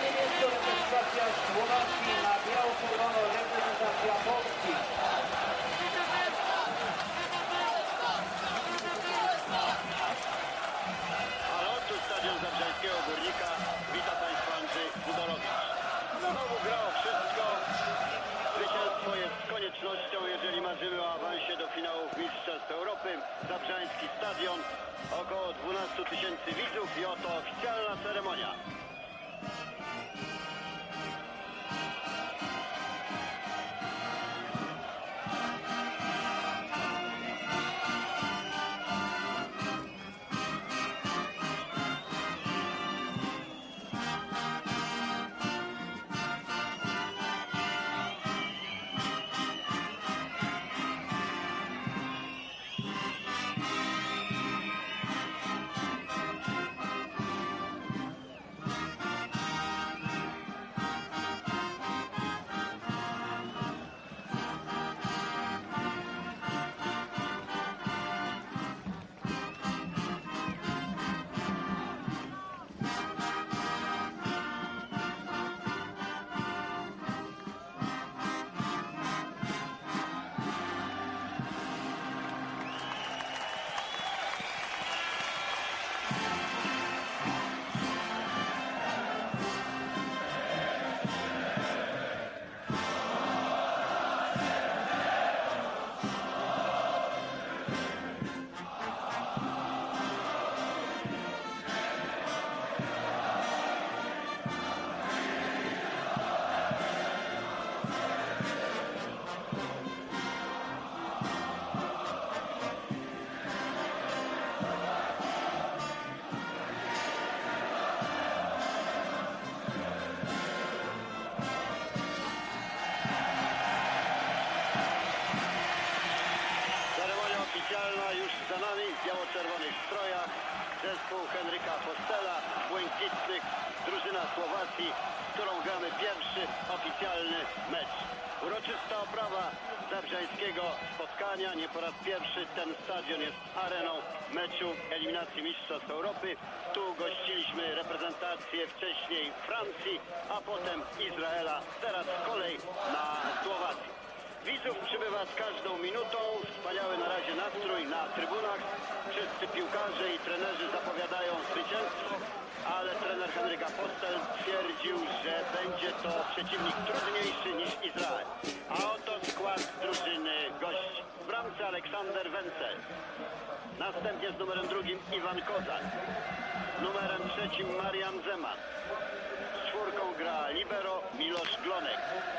niebiesko reprezentacja Słowacji, na biało-czerwono reprezentacja Polski. Tu stadion Zabrzańskiego Górnika. Witam Państwa, Andrzej Budorowicz. Znowu grało wszystko. Zwycięstwo jest koniecznością, jeżeli marzymy o awansie do finałów Mistrzostw Europy. Zabrzański stadion, około 12 tysięcy widzów i oto oficjalna ceremonia. Już za nami w biało-czerwonych strojach zespół Henryka Postela, błękitnych, drużyna Słowacji, z którą gramy pierwszy oficjalny mecz. Uroczysta oprawa zabrzańskiego spotkania. Nie po raz pierwszy ten stadion jest areną meczu eliminacji Mistrzostw Europy. Tu gościliśmy reprezentację wcześniej Francji, a potem Izraela. Teraz kolej na Słowację. Widzów przybywa z każdą minutą. Wspaniały na razie nastrój na trybunach. Wszyscy piłkarze i trenerzy zapowiadają zwycięstwo, ale trener Henryka Postel twierdził, że będzie to przeciwnik trudniejszy niż Izrael. A oto skład drużyny gości. W bramce Aleksander Wencel. Następnie z numerem 2 Iwan Kozak. Numerem 3 Marian Zeman. Z 4 gra libero Miloš Glonek.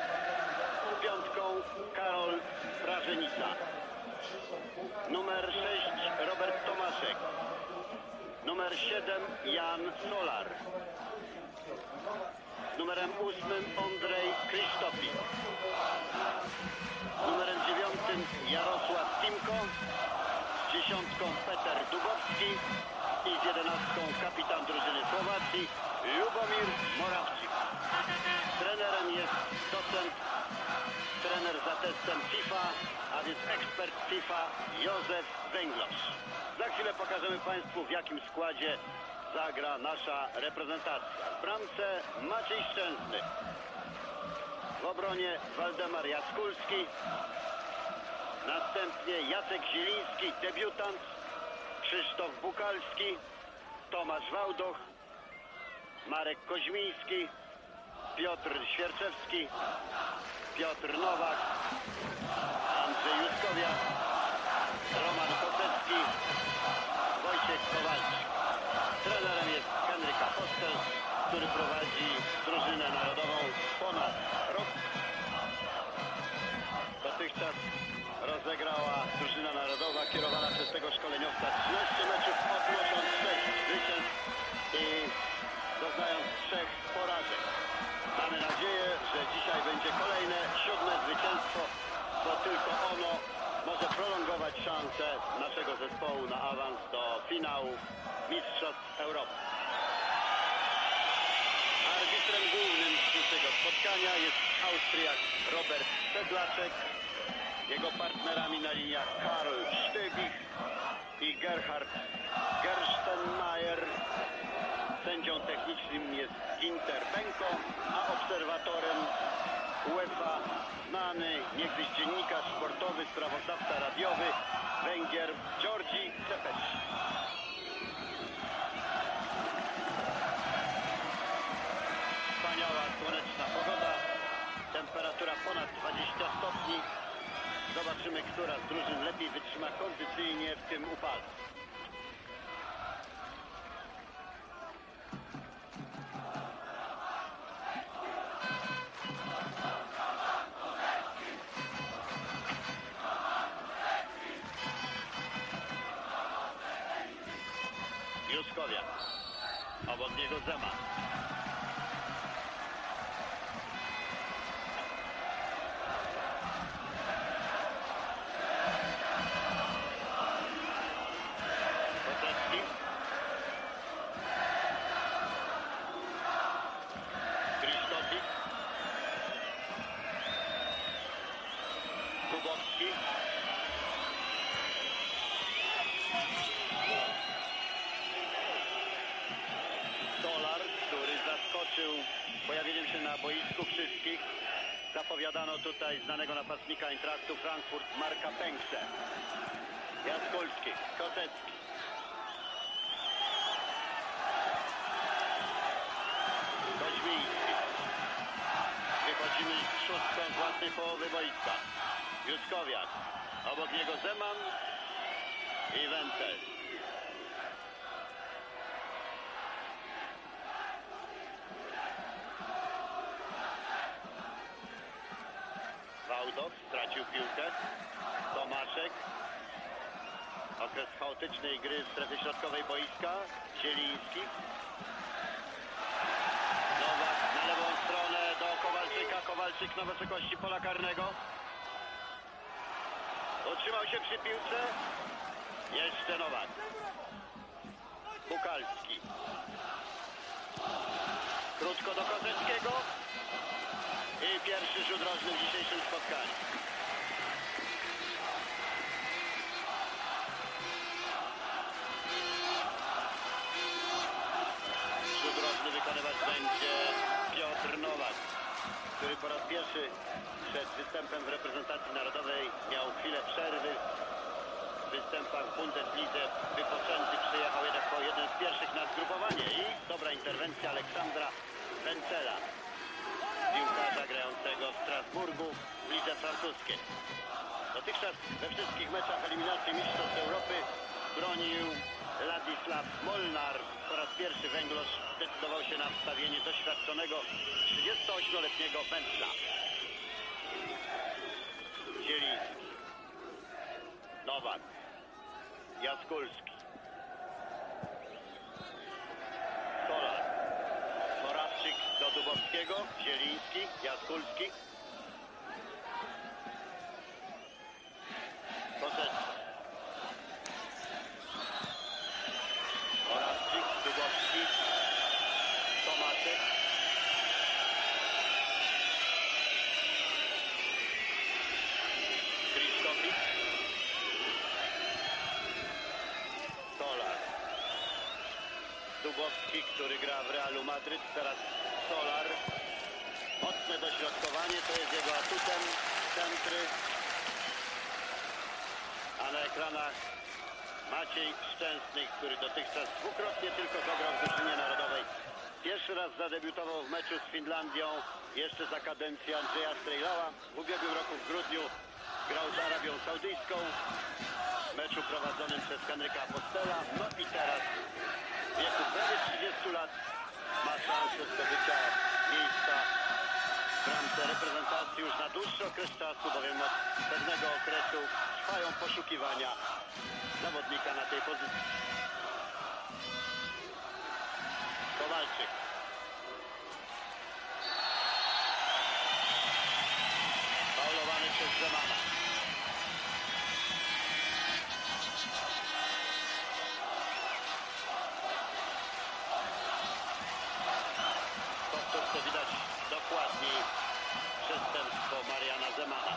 Z 5 Karol Prażenica. Numer 6 Robert Tomaszek. Numer 7 Jan Solar. Z numerem 8 Ondrej Krzysztofi. Z numerem 9 Jarosław Timko. Z 10 Peter Dubowski i z 11 kapitan drużyny Słowacji Lubomir Morawczyk. Trenerem jest docent, trener za testem FIFA, a więc ekspert FIFA Józef Węglarz. Za chwilę pokażemy Państwu, w jakim składzie zagra nasza reprezentacja. W bramce Maciej Szczęsny. W obronie Waldemar Jaskulski. Następnie Jacek Zieliński, debiutant. Krzysztof Bukalski. Tomasz Wałdoch. Marek Koźmiński. Piotr Świerczewski. Piotr Nowak. Andrzej Juskowiak. Roman Kosecki. Wojciech Kowalczyk. Trenerem jest Henryka Postel, który prowadzi drużynę narodową ponad rok. Dotychczas rozegrała drużyna narodowa kierowana przez tego szkoleniowca 13 meczów, odnosząc 6 zwycięstw i doznając 3 porażek. Mamy nadzieję, że dzisiaj będzie kolejne 7 zwycięstwo, bo tylko ono może prolongować szanse naszego zespołu na awans do finałów Mistrzostw Europy. Arbitrem głównym dzisiejszego spotkania jest Austriak Robert Sedlaczek. Jego partnerami na liniach Karl Sztybich i Gerhard Gerstenmaier. Sędzią technicznym jest Ginter Benko. a obserwatorem UEFA znany niegdyś dziennikarz sportowy, sprawozdawca radiowy Węgier Georgi Cepes. Wspaniała słoneczna pogoda, temperatura ponad 20 stopni. Zobaczymy, która z drużyn lepiej wytrzyma kondycyjnie w tym upale. Juskowiak, obok niego Zeman. Kosecki. Krzysztofik. Kubowski. Który zaskoczył pojawieniem się na boisku wszystkich. Zapowiadano tutaj znanego napastnika Eintrachtu Frankfurt Marka Pęksę. Jaskulski, Kosecki. Koźmiński. Wychodzimy z szóstką z własnej połowy boiska. Juskowiak. Obok niego Zeman i Wenzel. Wałdoch stracił piłkę. Tomaszek. Okres chaotycznej gry w strefie środkowej boiska. Zieliński. Nowak na lewą stronę do Kowalczyka. Kowalczyk na wysokości pola karnego. Utrzymał się przy piłce. Jeszcze Nowak. Bukalski. Krótko do Koseckiego. I pierwszy rzut rożny w dzisiejszym spotkaniu. Rzut rożny wykonywać będzie Piotr Nowak, który po raz pierwszy przed występem w reprezentacji narodowej miał chwilę przerwy. W występach w Bundeslidze wypoczęty przyjechał jednak po jeden z pierwszych na zgrupowanie i dobra interwencja Aleksandra Wenzela, piłkarza grającego w Strasburgu w lidze francuskiej. Dotychczas we wszystkich meczach eliminacji Mistrzostw Europy bronił Ladisław Molnar. Po raz pierwszy Węglarz zdecydował się na wstawienie doświadczonego 38-letniego Węgla. Zieliński. Nowak. Jaskulski. Solar. Morawczyk do Dubowskiego. Zieliński. Jaskulski. Kosecki. Morawczyk. Dubowski. Tomaszek. Krzysztofik. Solar. Dubowski, który gra w Realu Madryt, teraz Solar. Mocne dośrodkowanie, to jest jego atutem. Centry. A na ekranach Maciej Szczęsny, który dotychczas dwukrotnie tylko zagrał w drużynie narodowej. Pierwszy raz zadebiutował w meczu z Finlandią, jeszcze za kadencji Andrzeja Strejlała. W ubiegłym roku w grudniu grał z Arabią Saudyjską w meczu prowadzonym przez Henryka Apostela. No i teraz w wieku prawie 30 lat ma szansę zdobycia miejsca w ramce reprezentacji już na dłuższy okres czasu, bowiem od pewnego okresu trwają poszukiwania zawodnika na tej pozycji. Kowalczyk. Faulowany przez Zemana. Powtórce widać dokładniej przestępstwo Mariana Zemana.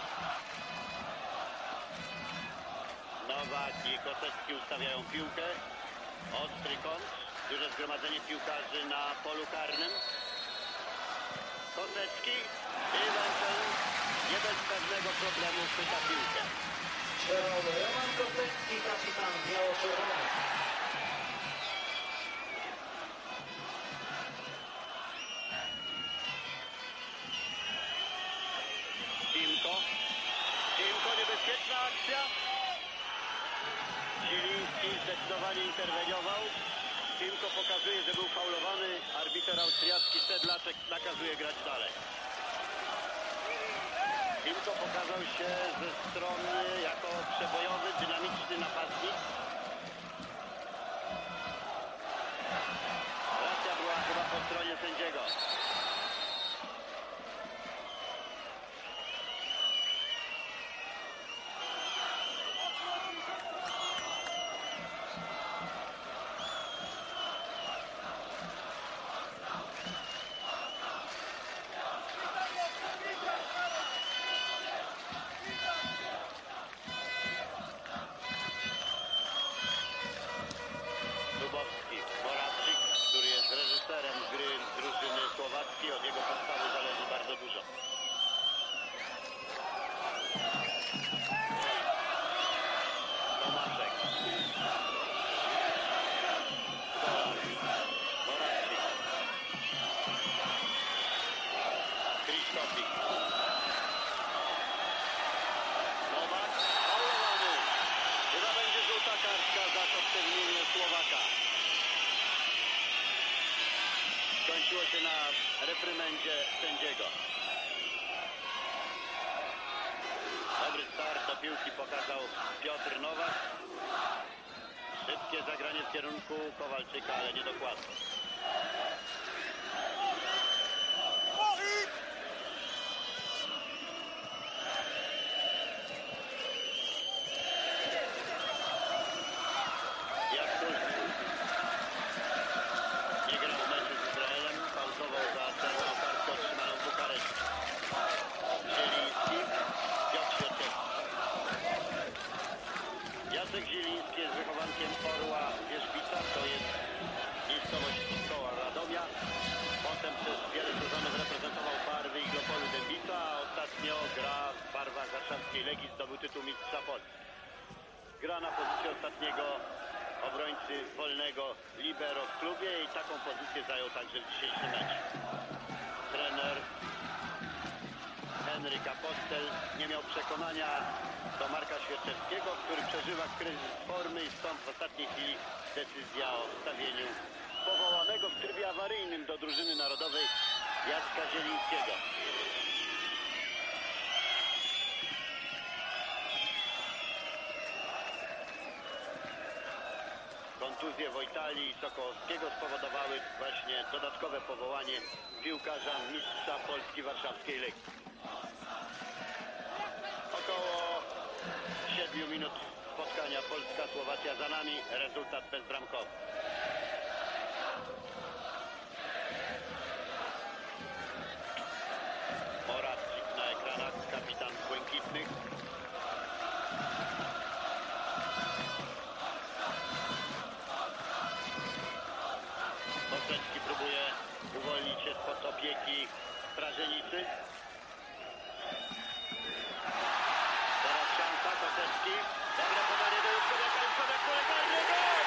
Nowak i Kosecki ustawiają piłkę. Ostry kąt. Duże zgromadzenie piłkarzy na polu karnym. Kosecki i Węczel nie bez pewnego problemu chwyta piłkę. Strzelał Roman Kosecki, kapitan biało-czerwonych. Timko, niebezpieczna akcja. Zieliński zdecydowanie interweniował. Timko pokazuje, że był faulowany. Arbiter austriacki Sedlaczek nakazuje grać dalej. Timko pokazał się ze strony jako przebojowy, dynamiczny napastnik. Racja była chyba po stronie sędziego. Morawczyk, który jest reżyserem gry drużyny słowackiej, od jego postawy zależy bardzo dużo. Tomaszek. Morawczyk. Krzysztofik. Nowak. Faulowany. Chyba będzie żółta kartka za postawienie Słowaka. Skończyło się na reprymendzie sędziego. Dobry start do piłki pokazał Piotr Nowak. Szybkie zagranie w kierunku Kowalczyka, ale niedokładne. Nie grał w meczu z Izraelem, pauzował za czerwoną kartkę otrzymaną w Bukareszcie. Zieliński, Piotr Świerczewski. Jacek Zieliński jest wychowankiem Orła Wierzbica, to jest miejscowość koła Radomia. Potem przez wiele sezonów reprezentował barwy Iglopolu Dębica, a ostatnio gra w barwach warszawskiej Legii, zdobył tytuł mistrza Polski. Gra na pozycji ostatniego obrońcy wolnego libero w klubie i taką pozycję zajął także w dzisiejszym meczu. Trener Henryk Apostel nie miał przekonania do Marka Świerczewskiego, który przeżywa kryzys formy i stąd w ostatniej chwili decyzja o wstawieniu powołanego w trybie awaryjnym do drużyny narodowej Jacka Zielińskiego. Kontuzje Wojtali i Sokołowskiego spowodowały właśnie dodatkowe powołanie piłkarza mistrza Polski warszawskiej Legii. Około 7 minut spotkania Polska-Słowacja za nami, rezultat bezbramkowy. Morawczyk na ekranach, kapitan błękitnych. Kosecki próbuje uwolnić się spod opieki strażenicy. Teraz szansa, Kosecki. Dobre podanie do Juszkowiaka, Juszkowiak pole karne, gol!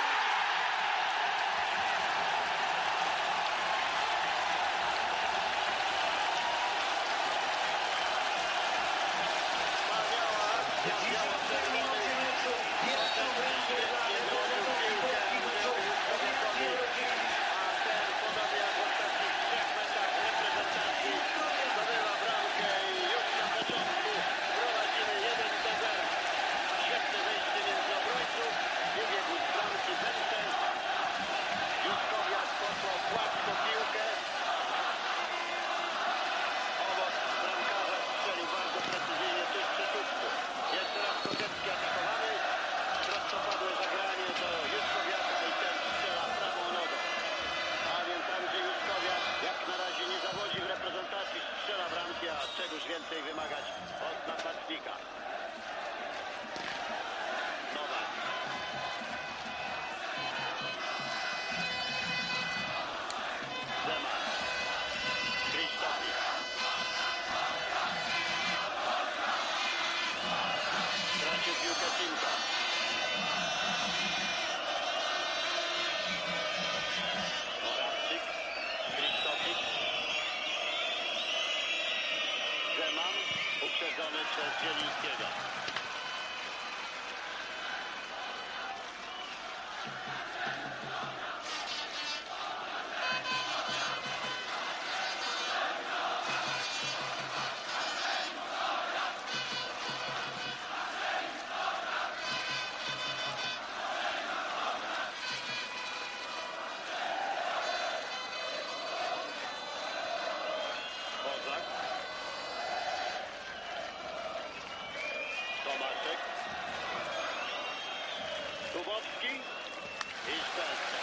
Wspaniała akcja, biało-czerwony. Pierwszą bramkę dla reprezentacji Polski w historii. Podobnie jak w ostatnich 3 meczach reprezentacji zdobywa bramkę i już na początku prowadzimy 1-0. Świetne wejście między obrońców, wybiegł z bramki Węczel. Juszkowiak posłał gładko piłkę. Obok bramkarza strzelił bardzo precyzyjnie tuż przy słupku. Jeszcze raz wyprzedzony przez Zielińskiego. Kozak. Tomaszek. Kubowski i Szczęsny.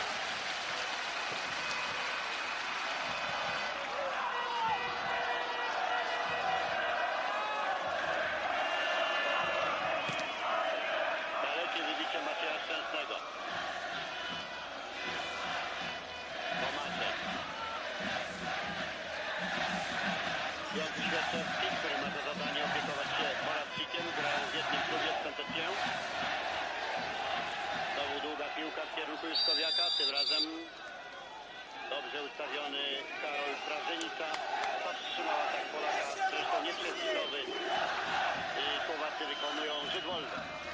Dalekie wybicie Macieja Szczęsnego. Tomaszek. Piotr Świerczewski, który ma za zadanie opiekować się Morawczykiem, grają w jednym klubie w Santecję. Znowu długa piłka w kierunku Juszkowiaka, tym razem dobrze ustawiony Karol Prażynica. Powstrzymał atak Polaka, zresztą nieprzepisowy. I Słowacy wykonują rzut wolny.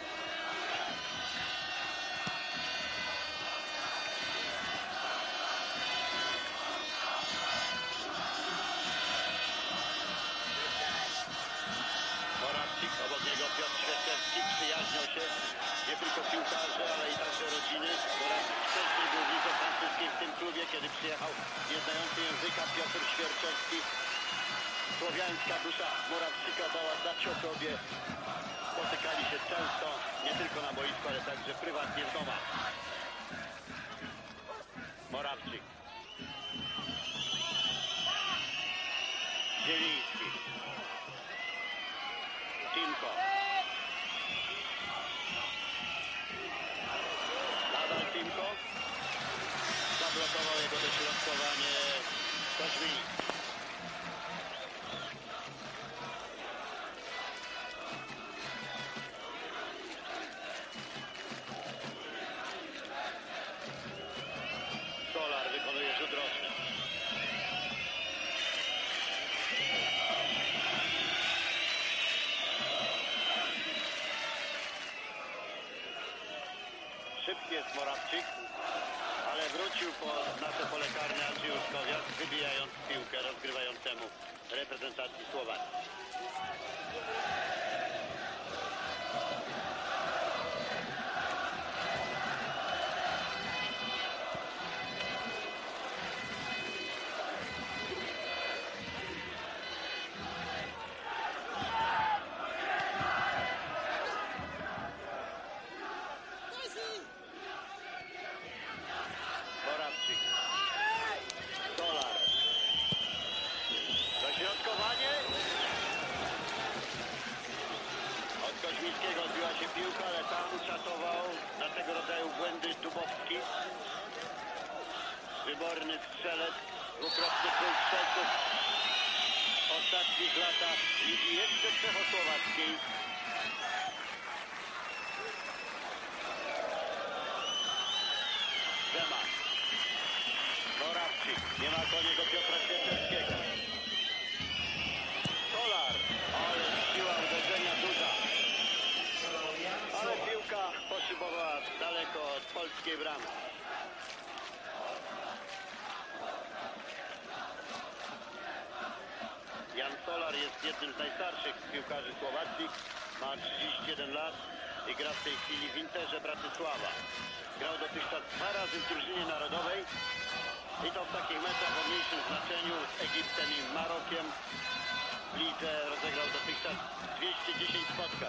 Morawczyk, obok niego Piotr Świerczewski, przyjaźnią się nie tylko piłkarze, ale i także rodziny. Morawczyk wcześniej był w lidze francuskiej w tym klubie, kiedy przyjechał nieznający języka Piotr Świerczewski. Słowiańska dusza Morawczyka dała znać o sobie. Spotykali się często, nie tylko na boisku, ale także prywatnie w domach. Morawczyk. Zieliński. Timko. Nadal Timko. Zablokował jego dośrodkowanie Koźmiński. Solar wykonuje rzut roczny. Szybki jest Morawczyk, ale wrócił po nasze pole karne Andrzej Juszkowiak, wybijając piłkę rozgrywającemu reprezentacji Słowacji. Morawczyk. Solar. Dośrodkowanie. Od Koźmińskiego odbiła się piłka, ale tam uczatował na tego rodzaju błędy Dubowski. Wyborny strzelec, dwukrotny król strzelców w ostatnich latach ligi jeszcze czechosłowackiej. Zeman. Morawczyk. Nie ma koło niego Piotra Świerczewskiego. Solar. Ale siła uderzenia duża. Ale piłka poszybowała daleko od polskiej bramy. Jan Solar jest jednym z najstarszych piłkarzy Słowacji. Ma 31 lat i gra w tej chwili w Interze Bratysława. Grał dotychczas 2 razy w drużynie narodowej i to w takich meczach o mniejszym znaczeniu z Egiptem i Marokiem. W lidze rozegrał dotychczas 210 spotkań.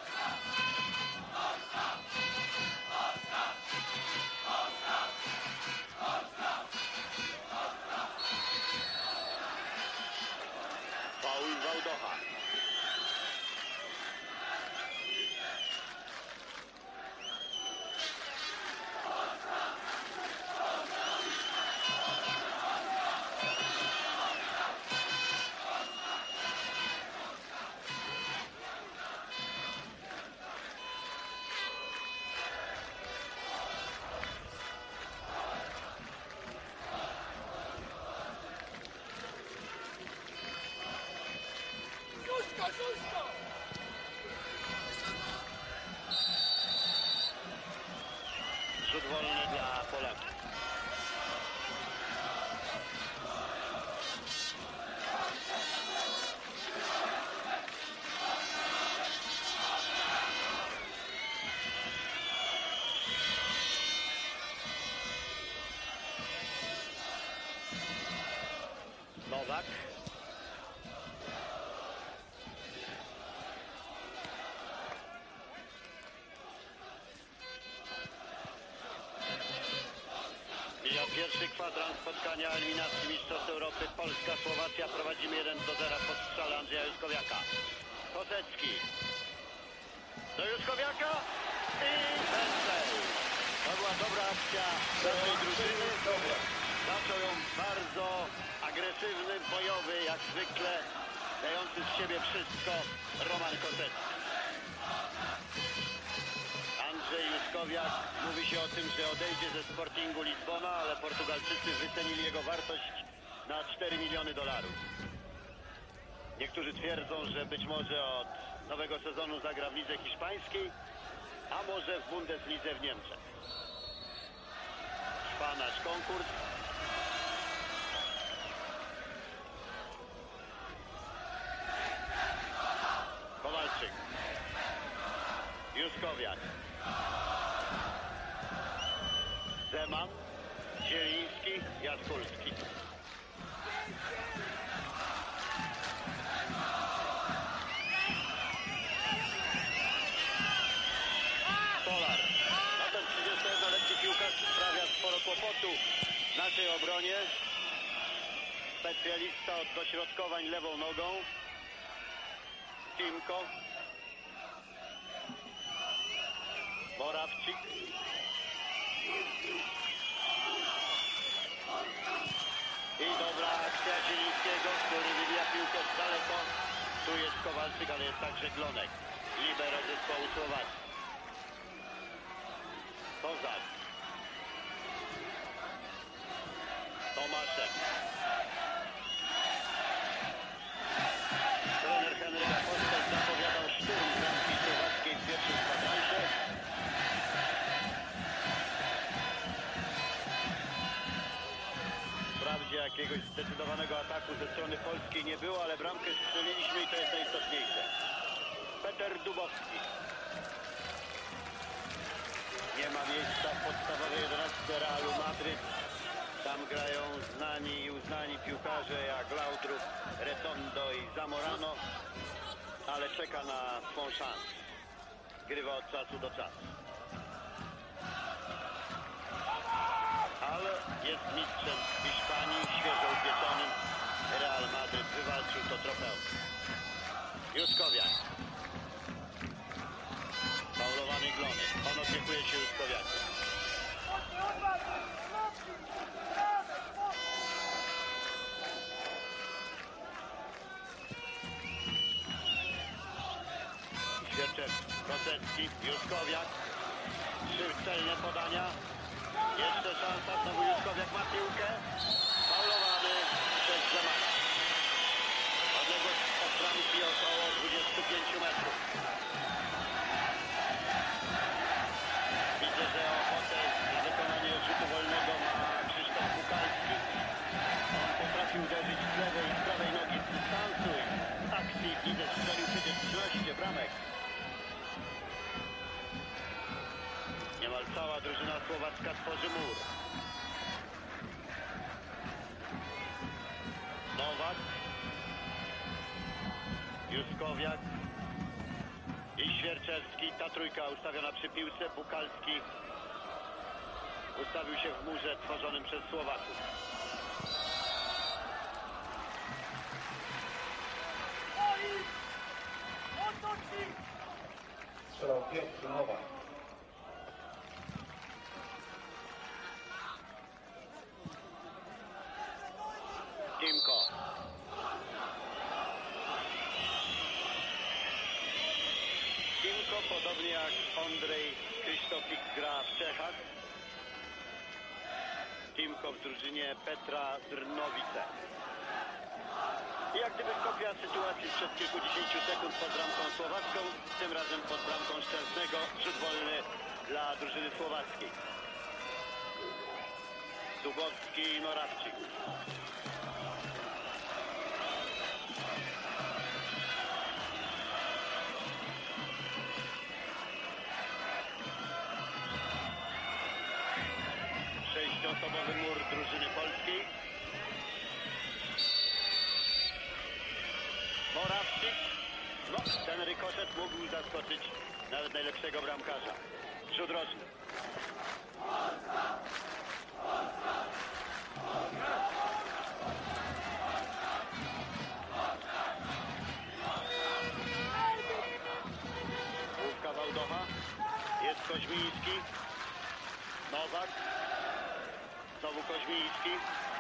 Paul Wałdocha. Rzut wolny dla Polaków. Nowak. Mija pierwszy kwadrans spotkania eliminacji Mistrzostw Europy. Polska-Słowacja. Prowadzimy 1-0 po strzale Andrzeja Juskowiaka. Kosecki. Do Juskowiaka i Wencel. To była dobra akcja naszej drużyny. Zaczął ją bardzo agresywny, bojowy, jak zwykle, dający z siebie wszystko Roman Kosecki. Andrzej Juskowiak, mówi się o tym, że odejdzie ze Sportingu Lizbona, ale Portugalczycy wycenili jego wartość na $4 miliony. Niektórzy twierdzą, że być może od nowego sezonu zagra w lidze hiszpańskiej, a może w Bundeslidze w Niemczech. Trwa nasz konkurs. Kowalczyk. Juskowiak. Zeman. Zieliński. Jaskulski. Stolar. A ten 31-letni piłkarz sprawia sporo kłopotu naszej obronie. Specjalista od dośrodkowań lewą nogą. Timko. Morawczyk. I dobra akcja Zielińskiego, który wybija piłkę z daleko. Tu jest Kowalczyk, ale jest także Glonek. Libero zespołu Słowacji. Kozak. Tomaszek. Trener Henryk Postel zapowiadał szturm bramki słowackiej w pierwszym kwadransie. Wprawdzie jakiegoś zdecydowanego ataku ze strony polskiej nie było, ale bramkę strzeliliśmy i to jest najistotniejsze. Peter Dubowski. Nie ma miejsca w podstawowej 11 Realu Madryt. Tam grają znani i uznani piłkarze jak Laudrup, Retondo i Zamorano, ale czeka na swą szansę. Grywa od czasu do czasu. Ale jest mistrzem Hiszpanii, świeżo upieczonym. Real Madryt wywalczył to trofeum. Juskowiak. Faulowany Glonek. On opiekuje się Juskowiakiem. Świerczewski, Kosecki, Juskowiak. 3 celne podania. Jeszcze szansa, znowu Juskowiak ma piłkę. Faulowany przez Zemana. Odległość od bramki około 25 metrów. Widzę, że ochotę na wykonanie rzutu wolnego ma Krzysztof Bukalski. On potrafi uderzyć z lewej i z prawej nogi z dystansu. Z akcji widzę, strzelił przecież 13 bramek. Niemal cała drużyna słowacka tworzy mur. Nowak. Juskowiak. I Świerczewski. Ta trójka ustawiona przy piłce. Bukalski ustawił się w murze tworzonym przez Słowaków. Strzelał Piotr Nowak. Timko. Timko, podobnie jak Andrzej Krzysztofik, gra w Czechach. Timko w drużynie Petra Drnowice. I jak gdyby kopia sytuacji sprzed kilkudziesięciu sekund pod bramką słowacką, tym razem pod bramką Szczęsnego. Rzut wolny dla drużyny słowackiej. Dubowski i Morawczyk. Sześcioosobowy mur drużyny polskiej. Morawczyk. No, ten rykoszet mógł zaskoczyć nawet najlepszego bramkarza. Rzut rożny. Główka Wałdocha. Jest Koźmiński. Nowak. Znowu Koźmiński.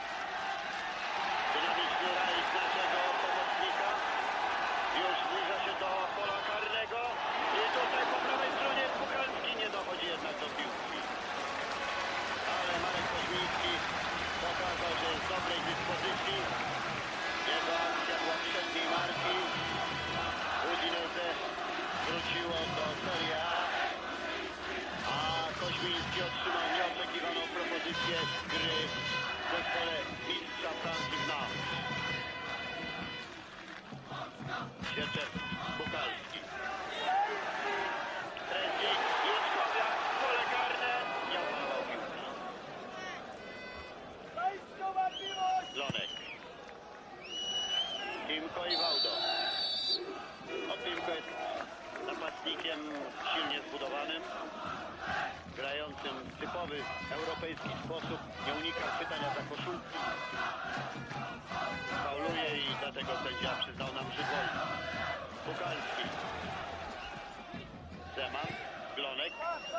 Dynamiczny rajd naszego pomocnika. Już zbliża się do pola karnego. I tutaj po prawej stronie Puchalski nie dochodzi jednak do piłki. Ale Marek Koźmiński pokazał, że jest w dobrej dyspozycji. Jego akcja była przedniej marki. Udinese wróciło do Serie A. A Koźmiński otrzymał nieoczekiwaną propozycję gry w zespole mistrza Francji w Nantes. Sieczek, Puchalski. Presji, Juszkowiak, pole karne. Nie opanował piłki. Lonek. Timko i Wałdo. Timko jest napastnikiem silnie zbudowanym, grającym w typowy europejski sposób, nie unika chwytania za koszulki, fauluje i dlatego sędzia przyznał nam rzut wolny. Puchalski, Zeman, Glonek,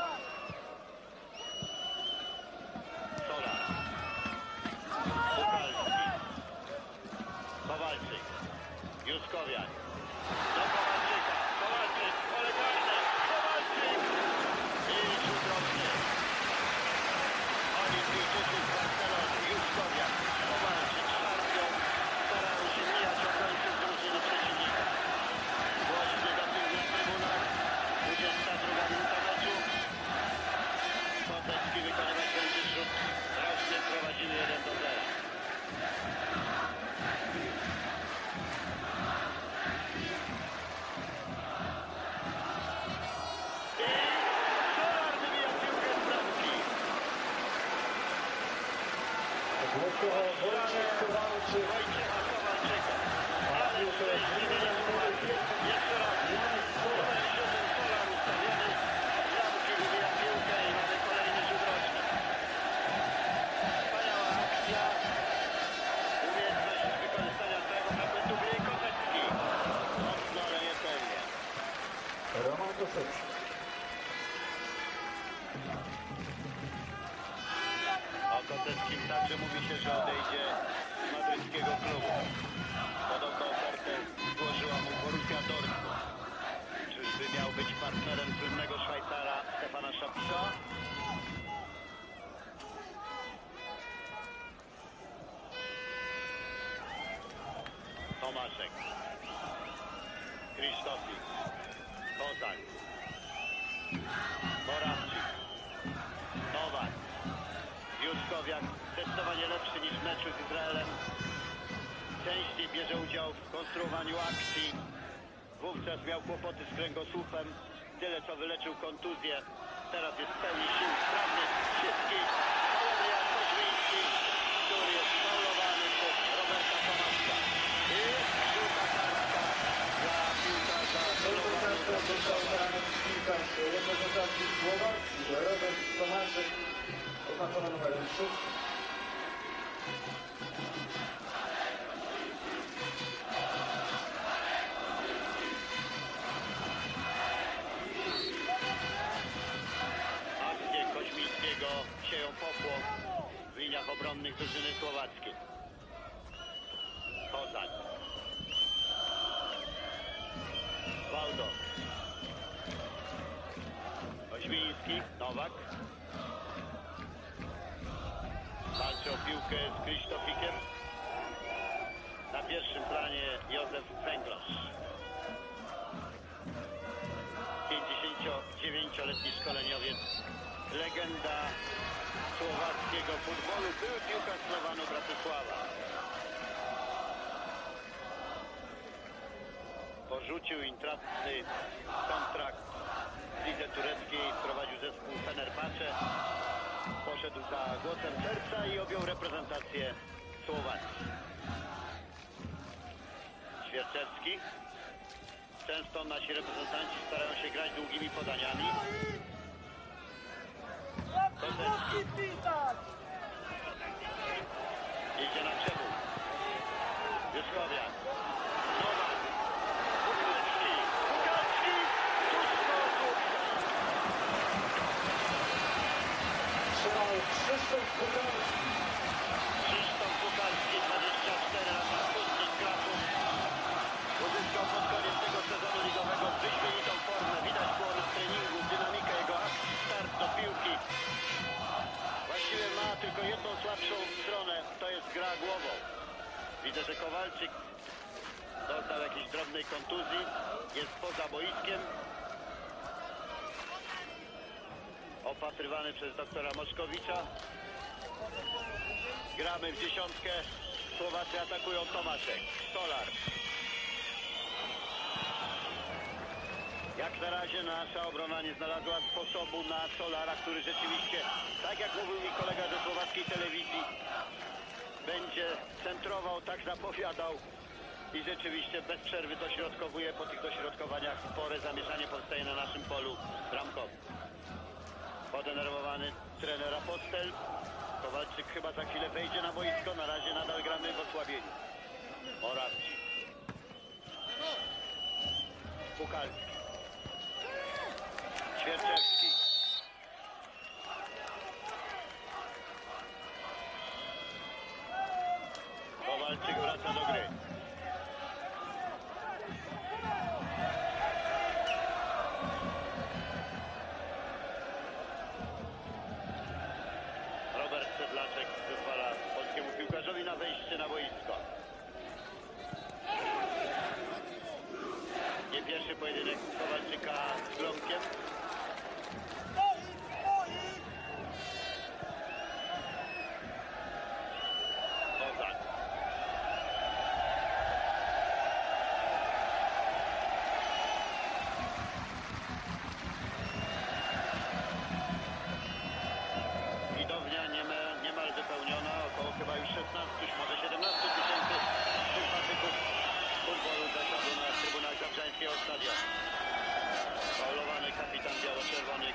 Solar, Puchalski, Kowalczyk, Juszkowiak, do Kowalczyka, Kowalczyk, pole karne, Kowalczyk i rzut rożny. Olimpijczycy z Barcelony, Juszkowiak, Kowalczyk, szarpią, starają się mijać obrońców drużyny przeciwnika. Głoś negatywny w trybunach, 22 minuta meczu. Kotecki wykonywać będzie rzut rożny, prowadzimy 1-0. Wojciech Kowalczyk. Wojciecha Kowalczyka. Ale szczęśliwie nie zobaczy. Jeszcze raz. Numer 7 Solar ustawiony. Bramki wybija piłkę i mamy kolejny rzut rożny. Wspaniała akcja. Umiejętność wykorzystania swojego fragmentu gry. Kotecki. Mocno, ale niepełnie. Roman Kosecki. O Koteckim także mówi się, że odejdzie z madryckiego klubu. Podobną ofertę złożyła mu Borussia Dortmund. Czyżby miał być partnerem słynnego Szwajcara Stefana Schappisa? Tomaszek. Krzysztofik. Kozak. Morawczyk. Nowak. Juszkowiak zdecydowanie lepszy niż w meczu z Izraelem. Częściej bierze udział w konstruowaniu akcji. Wówczas miał kłopoty z kręgosłupem. Tyle co wyleczył kontuzję. Teraz jest w pełni sił, sprawny, szybki. Podobnie jak Koźmiński, który jest faulowany przez Roberta Tomaszka. I żółta kartka dla piłkarza. Reprezentacji Słowacji, Robert Tomaszek, oznaczony numerem 3. Akcje Koźmińskiego sieją popłoch w liniach obronnych drużyny słowackiej. Kozak. Wałdo. Koźmiński, Nowak. Walczy o piłkę z Krzysztofikiem. Na pierwszym planie Józef Węglosz. 59-letni szkoleniowiec, legenda słowackiego futbolu, był piłkarz Slowanu Bratysława. Porzucił intratny kontrakt w lidze tureckiej, prowadził zespół Fenerbahce, poszedł za głosem serca i objął reprezentację Słowacji. Świerczewski. Często nasi reprezentanci starają się grać długimi podaniami. Kosecki. Idzie na przewód. Juszkowiak. Nowak. Pukalski. Pukalski. Trzymał Krzysztof Pukalski. Krzysztof Pukalski, 24 lata, Hutnik Kraków. Uzyskał pod koniec tego sezonu ligowego wyśmienitą formę. Widać było na treningu dynamikę jego akcji, start do piłki. Właściwie ma tylko jedną słabszą stronę, to jest gra głową. Widzę, że Kowalczyk dostał jakiejś drobnej kontuzji, jest poza boiskiem. Opatrywany przez doktora Moszkowicza. Gramy w dziesiątkę. Słowacy atakują. Tomaszek, Stolar. Jak na razie nasza obrona nie znalazła sposobu na Stolara, który rzeczywiście, tak jak mówił mi kolega ze słowackiej telewizji, będzie centrował, tak zapowiadał i rzeczywiście bez przerwy dośrodkowuje. Po tych dośrodkowaniach spore zamieszanie powstaje na naszym polu bramkowym. Podenerwowany trener Apostel. Kowalczyk chyba za chwilę wejdzie na boisko. Na razie nadal gramy w osłabieniu. Morawczyk. Pukalski. Świerczewski. Kowalczyk wraca do gry. Robert Sedlaczek zezwala polskiemu piłkarzowi na wejście na boisko. Nie pierwszy pojedynek Kowalczyka z Gromkiem. Kozak. Widownia niemal wypełniona, około chyba już 16, może 17 tysięcy sympatyków futbolu zasiadło na trybunach Zabrzańskiego stadionu. Faulowany kapitan biało-czerwonych.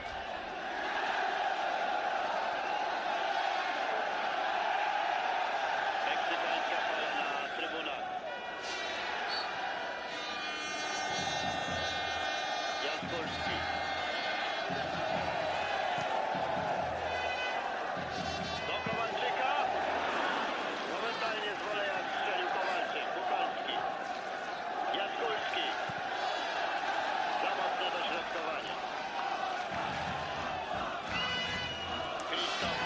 Meksykańska fala na trybunach. Jaskólski. Do Kowalczyka. Momentalnie z woleja strzelił Kowalczyk. Pukalski. Jaskólski. Za mocne dośrodkowanie. Krzysztof.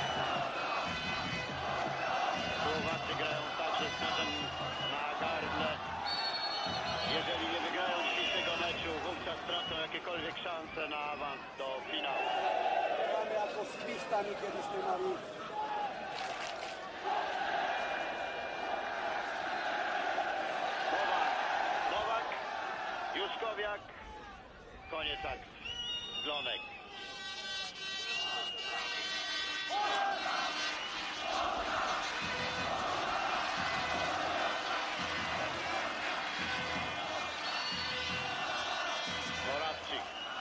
Słowacy grają także z nożem na gardle. Jeżeli nie wygrają dzisiejszego meczu, wówczas tracą jakiekolwiek szanse na awans do finału. Gramy jako z kwistami kiedyś nie mali. Nowak, Juszkowiak, koniec akcji. Glonek. Morawczyk.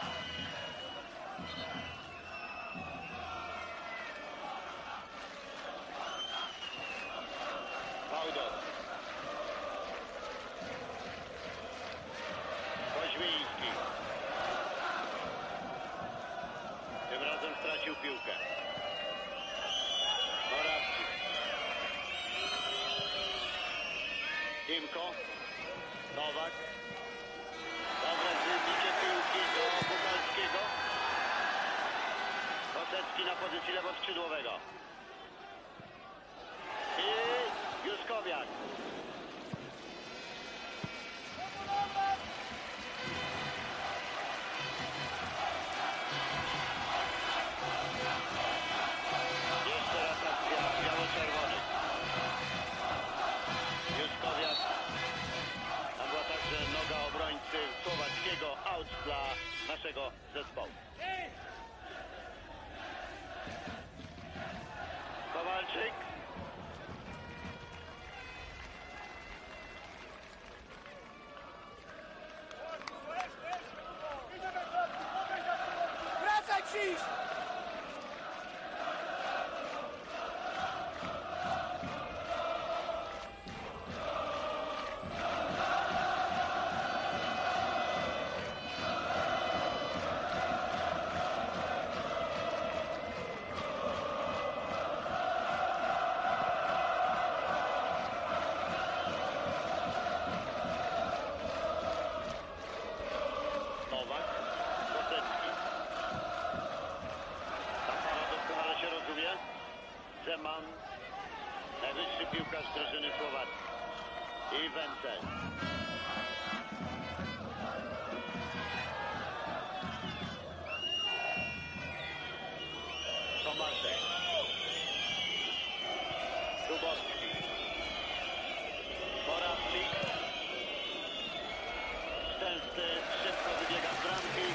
Pałdos. Koźmiński. Tym razem stracił piłkę. Morawczyk. Imko. Nowak. Dobre zbicie piłki do Pukalskiego. Kosecki na pozycji lewoskrzydłowego. I Juszkowiak. naszego zespołu. Kowalczyk. Wracaj, Krzyś! Nowak. Kosecki. Ta para doskonale się rozumie. Zeman. Najwyższy piłkarz drużyny Słowacji. I Wencel. Tomaszek. Dubowski. Morawczyk. Szczęsny szybko wybiega z bramki.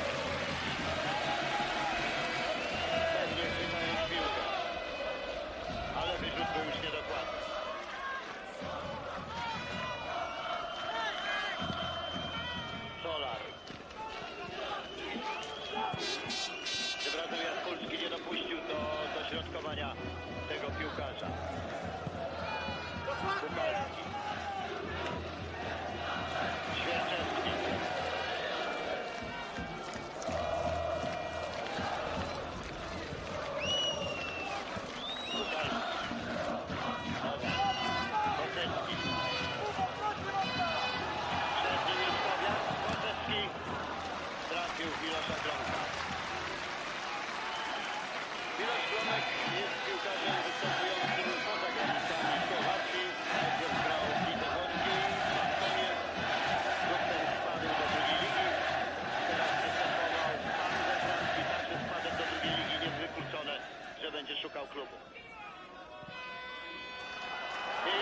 Pewnie chwytając piłkę. Ale wyrzut był już niedokładny. Solar. Tym razem Jaskulski nie dopuścił do dośrodkowania tego piłkarza. Kukalski. Świerczewski. Kukalski. Nowak. Kosecki. Przed nim jest Powiat. Kosecki trafił w Milosza Gromka. Milosz Gromek jest piłkarzem występującym poza granicami Słowacji. Najpierw grał w lidze włoskiej, na koniec potem spadł do drugiej ligi. Teraz występował sam we Francji, także spadek do drugiej ligi niewykluczone, że będzie szukał klubu. I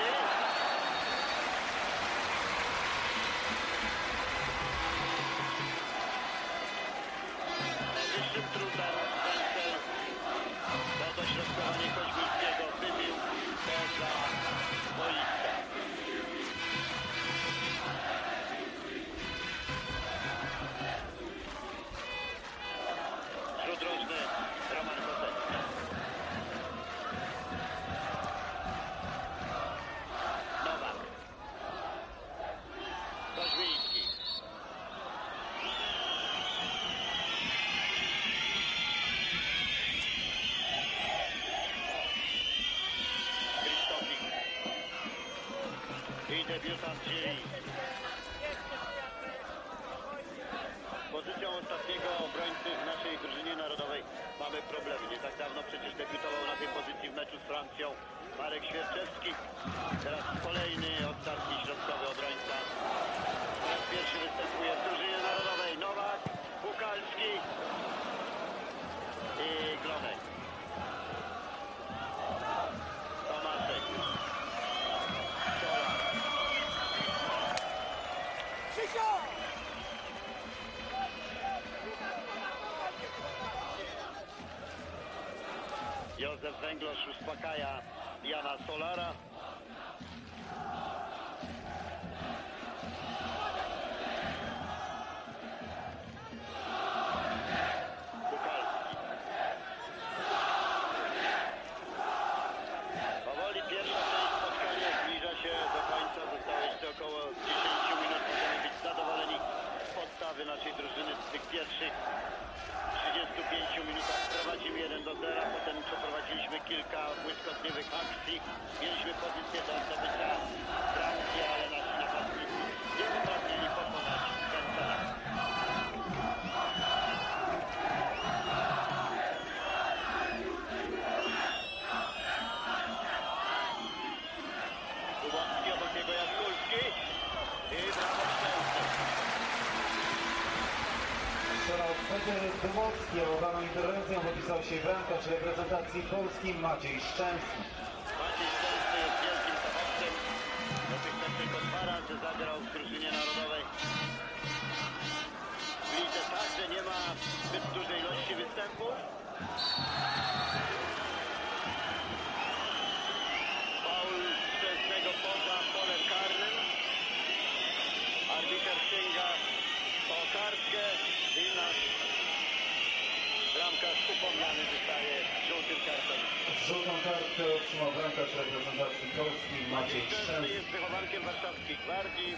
najwyższym trudem Wencel to dośrodkowanie Koźmińskiego wybił poza boiska. Rzut rożny Roman Kosecki. Nowak. Koźmiński. Krzysztofik. I debiutant Zieliński. Pozycją ostatniego obrońcy w naszej drużynie narodowej mamy problemy. Nie tak dawno przecież debiutował na tej pozycji w meczu z Francją Marek Świerczewski. Teraz kolejny ostatni środkowy obrońca. Po raz pierwszy występuje w drużynie narodowej. Nowak, Kukalski i Glonek. Tomaszek. Solar. Krzysio! Józef Węglosz uspokaja Jana Solara. Kukalski. Powoli pierwsza część spotkania zbliża się do końca. Zostało jeszcze około 10 minut. Możemy być zadowoleni z podstawy naszej drużyny z tych pierwszych 35 minutach. Prowadzimy 1-0, potem przeprowadziliśmy kilka błyskotliwych akcji. Mieliśmy pozycję do zdobycia bramki, ale nasi napastnicy nie potrafili pokonać Wencela. Dubowski obok niego Jaskulski i brawo Szczęsny. Strzelał Federer Dubowski, a udaną interwencją popisał się bramkarz reprezentacji Polski Maciej Szczęsny. Maciej Szczęsny jest wielkim zawodcem. Dotychczas tylko 2 razy zagrał w drużynie narodowej. W lidze także nie ma kartkę i nasz bramkarz upomniany zostaje żółtym kartonem. Żółtą kartkę otrzymał bramkarz reprezentacji Polski Maciej Szczęsny Szczęsny. jest wychowankiem warszawskiej Gwardii.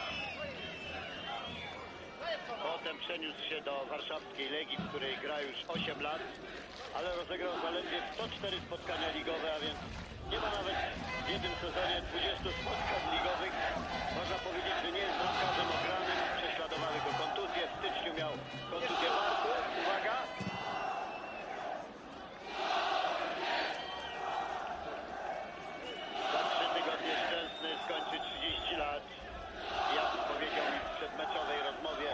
Potem przeniósł się do warszawskiej Legii, w której gra już 8 lat, ale rozegrał zaledwie 104 spotkania ligowe, a więc nie ma nawet w jednym sezonie 20 spotkań ligowych. Można powiedzieć, że nie jest bramkarzem ogranym. Prześladowały go kontuzje. W styczniu miał kontuzję barku. Uwaga! Za 3 tygodnie Szczęsny skończy 30 lat. Ja powiedział mi w przedmeczowej rozmowie,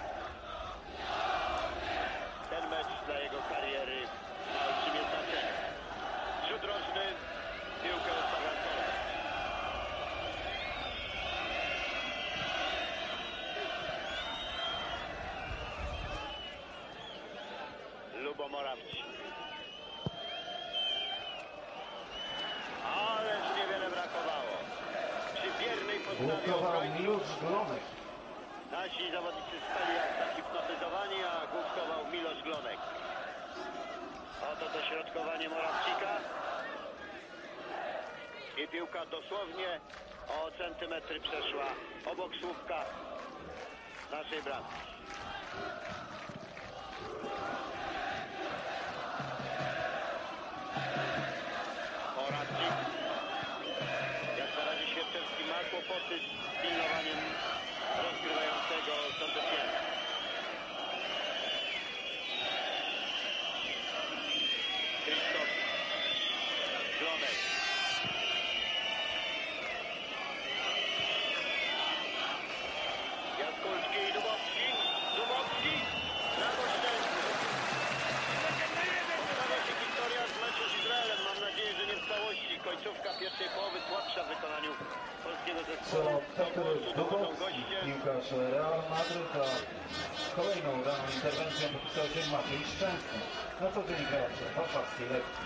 ten mecz dla jego kariery ma olbrzymie znaczenie. Rzut rożny, piłkę ustawia Polak. Lubo Morawci. Ależ niewiele brakowało. Przy biernej postawie Głosował obrońców Miłosz Glonek. nasi zawodnicy stali jak zahipnotyzowani, a główkował Milosz Glonek. Oto dośrodkowanie Morawcika. I piłka dosłownie o centymetry przeszła obok słupka naszej bramki. Morawcik. Jak na razie Świerczewski ma kłopoty z pilnowaniem rozgrywającego Sądeckiego. Krzysztof Glonek. Jaskulski i Dubowski. Dubowski. Brawo Szczęsny. Powtarza się historia z meczu z Izraelem. Mam nadzieję, że nie w całości. Końcówka pierwszej połowy słabsza w wykonaniu polskiego zespołu. Do głosu dochodzą goście. Piłkarz Real Madryt, a kolejną udaną interwencją podpisał się Maciej Szczęsny. Na co dzień gracz warszawskiej Legii.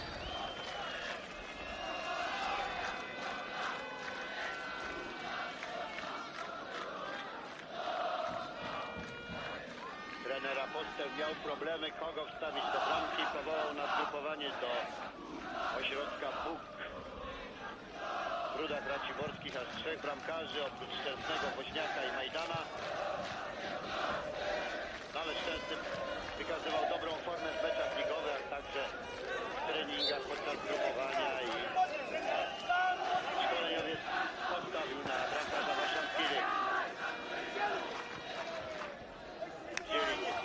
Trener Aposteł miał problemy, kogo wstawić do bramki. Powołał na zgrupowanie do ośrodka Bóg. Ruda Raciborskich, aż 3 bramkarzy, oprócz Szczęsnego, Woźniaka i Majdana. No ale Szczęsny wykazywał dobrą formę w meczach ligowych, a także w treningach podczas grupowania i szkoleniowiec postawił na bramkarza warszawskiej Legii. Zieliński.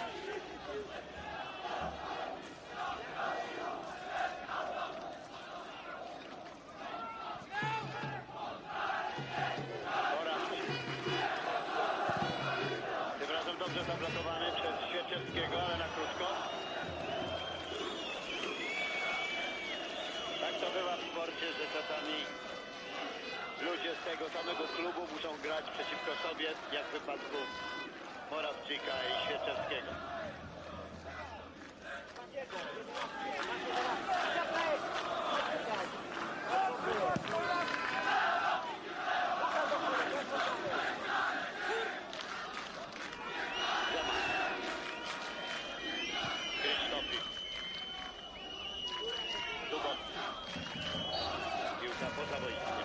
Tym razem dobrze zablokowany przez Świerczewskiego, ale na krótko. Tak to bywa w sporcie, że czasami ludzie z tego samego klubu muszą grać przeciwko sobie, jak w wypadku Morawczyka i Świerczewskiego. Krzysztofik. Dubowski. Piłka poza boiskiem.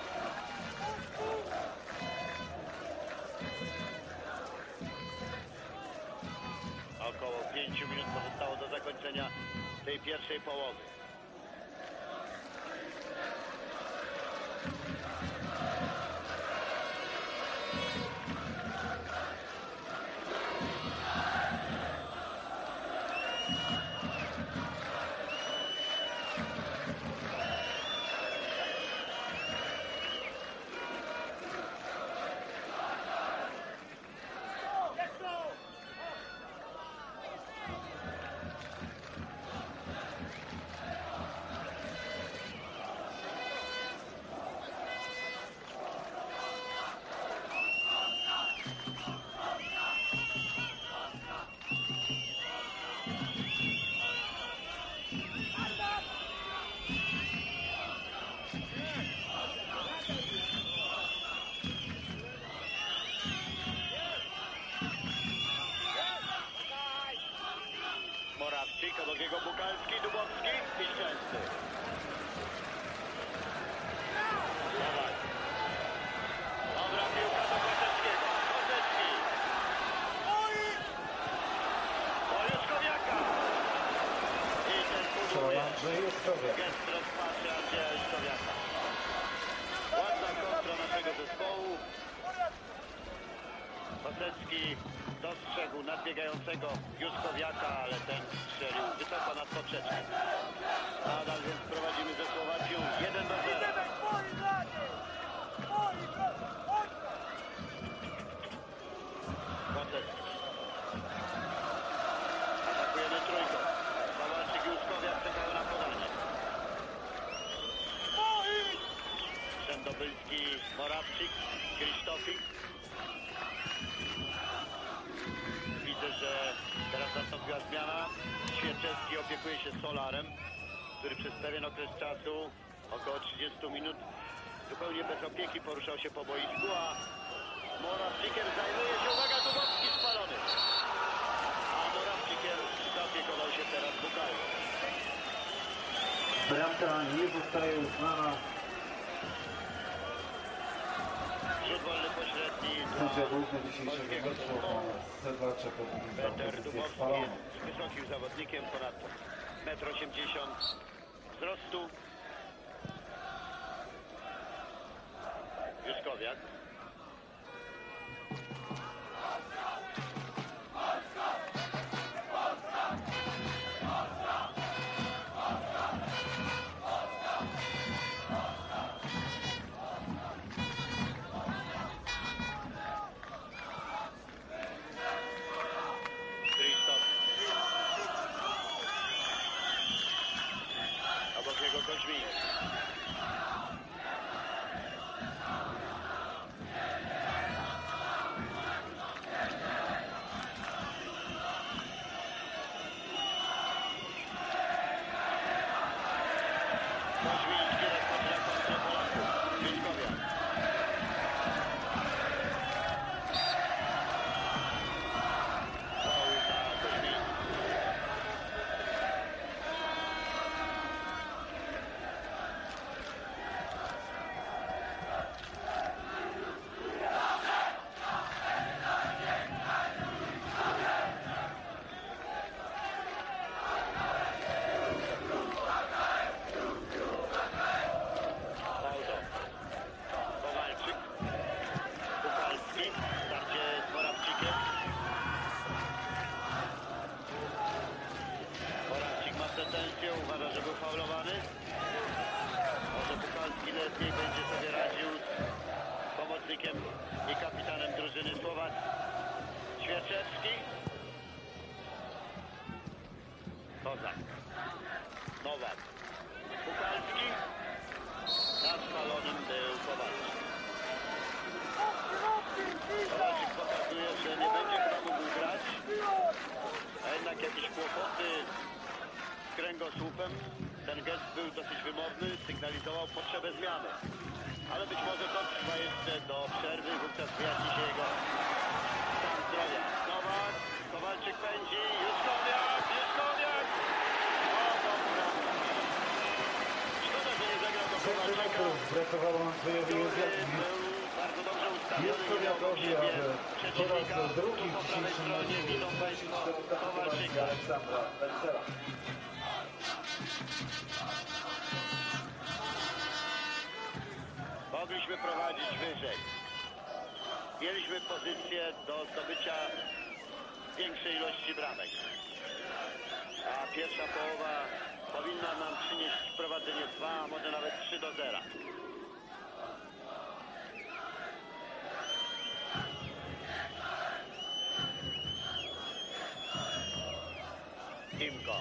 Około 5 minut pozostało do zakończenia tej pierwszej połowy. Dubowski i Szczęsny. Nowak. Dobra piłka do Koseckiego. Kosecki. O Juszkowiaka. I ten pudłuje. Andrzej Juszkowiak. Gest rozpaczy Andrzeja Juszkowiaka. Ładna kontra naszego zespołu. Kosecki dostrzegł nadbiegającego Juszkowiaka, ale ten strzelił wysoko nad poprzeczkę. Nadal więc prowadzimy ze Słowacją 1-0. Kosecki. Atakujemy trójką. Kowalczyk i Juszkowiak czekają na podanie. Szendobylski, Morawczyk, Krzysztofik. Widzę, że teraz nastąpiła zmiana. Świerczewski opiekuje się Solarem, który przez pewien okres czasu, około 30 minut, zupełnie bez opieki poruszał się po boisku, a Morawczykiem zajmuje się, uwaga, Dubowski spalony. A Morawczykiem zaopiekował się teraz Bukal. Bramka nie zostaje uznana. Rzut wolny pośredni Sędzia główny dzisiejszego polskiego meczu, zespołu. pan Sedlaczek, oczywiście Peter pozycję Dubowski spaloną. jest wysokim zawodnikiem, ponad 1,80 m wzrostu. Juszkowiak. Krzysztof. Obok niego Koźmiński. Koźmiński rozpoczyna kontrę Polaków. Juszkowiak. Faul na Koźmiński. Waldo. Kowalczyk. Bukalski. Starcie z Morawczykiem. Morawczyk ma tendencję, uważa, że był faulowany. Może Bukalski lepiej będzie sobie radził z pomocnikiem i kapitanem drużyny Słowacji. Świerczewski. Kozak. Nowak. Bukalski. Na spalonym był Kowalczyk. Kowalczyk pokazuje, że nie będzie chyba mógł grać, a jednak jakieś kłopoty z kręgosłupem. Ten gest był dosyć wymowny, sygnalizował potrzebę zmiany. Ale być może to trwa jeszcze do przerwy, wówczas wyjaśni się jego stan zdrowia. Nowak, Kowalczyk pędzi, Juszkowiak, Juszkowiak! O, dobra. Szkoda, że nie zagrał do Kowalczyka. Brakowało Andrzejowi Który Józefowicz. był bardzo dobrze ustawiony. Juszkowiakowi, Siebie aby po przeciwnika. raz drugi Tu w po prawej dzisiejszym stronie meczu widzą Państwo Kowalczyka. Aleksandra Wencela. Mogliśmy prowadzić wyżej. Mieliśmy pozycję do zdobycia większej ilości bramek. A pierwsza połowa powinna nam przynieść prowadzenie 2, a może nawet 3-0. Timko.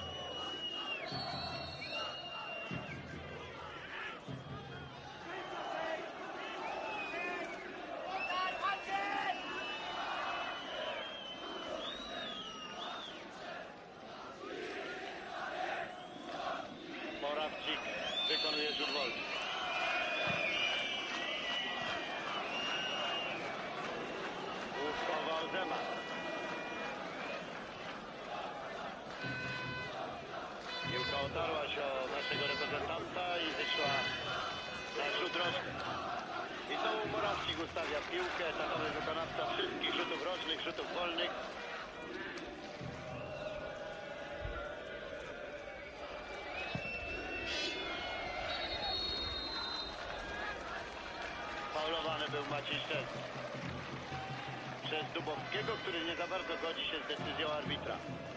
Morawczyk wykonuje rzut wolny. Główkował Zeman. Piłka otarła się o naszego reprezentanta i wyszła na rzut rożny. I znowu Morawczyk ustawia piłkę, etatowy wykonawca wszystkich rzutów rożnych, rzutów wolnych. Faulowany był Maciej Szczęsny przez Dubowskiego, który nie za bardzo godzi się z decyzją arbitra.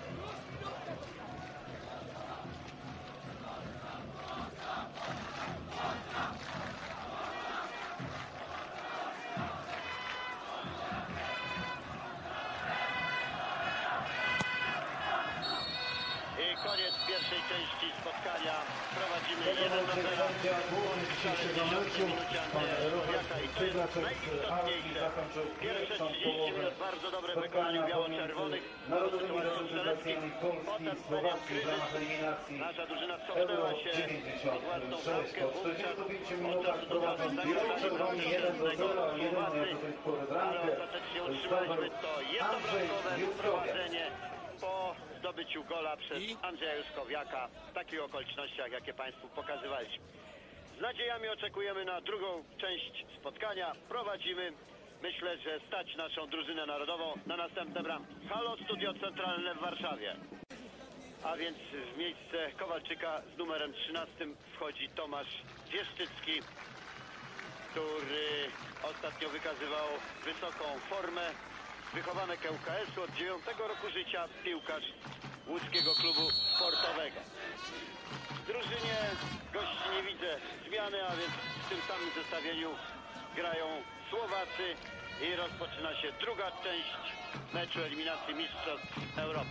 I koniec pierwszej części spotkania. Prowadzimy 1-0. dzisiejszego meczu. Pan Robert Cydlaczek z Arki zakończył pierwszą połowę Bardzo dobre wykonanie spotkania biało-czerwonych. pomiędzy narodowymi reprezentacjami Polski i Słowacji w ramach eliminacji Nasza drużyna Euro cofnęła się pod własną 96. bramkę. Po 45 minutach prowadzą biało-czerwoni 1-0, a jedyny do tej pory Ale bramkę ostatecznie zdobył utrzymaliśmy to Andrzej jednobramkowe Juskowiak. prowadzenie po zdobyciu gola przez Andrzeja Juskowiaka w takich okolicznościach, jakie Państwu pokazywaliśmy. Z nadziejami oczekujemy na drugą część spotkania. Prowadzimy. Myślę, że stać naszą drużynę narodową na następne bramki. Halo, studio centralne w Warszawie. A więc w miejsce Kowalczyka z numerem 13 wchodzi Tomasz Wieszczycki, który ostatnio wykazywał wysoką formę. Wychowanek ŁKS-u od 9 roku życia, piłkarz łódzkiego klubu sportowego. W drużynie gości nie widzę zmiany, a więc w tym samym zestawieniu grają Słowacy i rozpoczyna się druga część meczu eliminacji Mistrzostw Europy.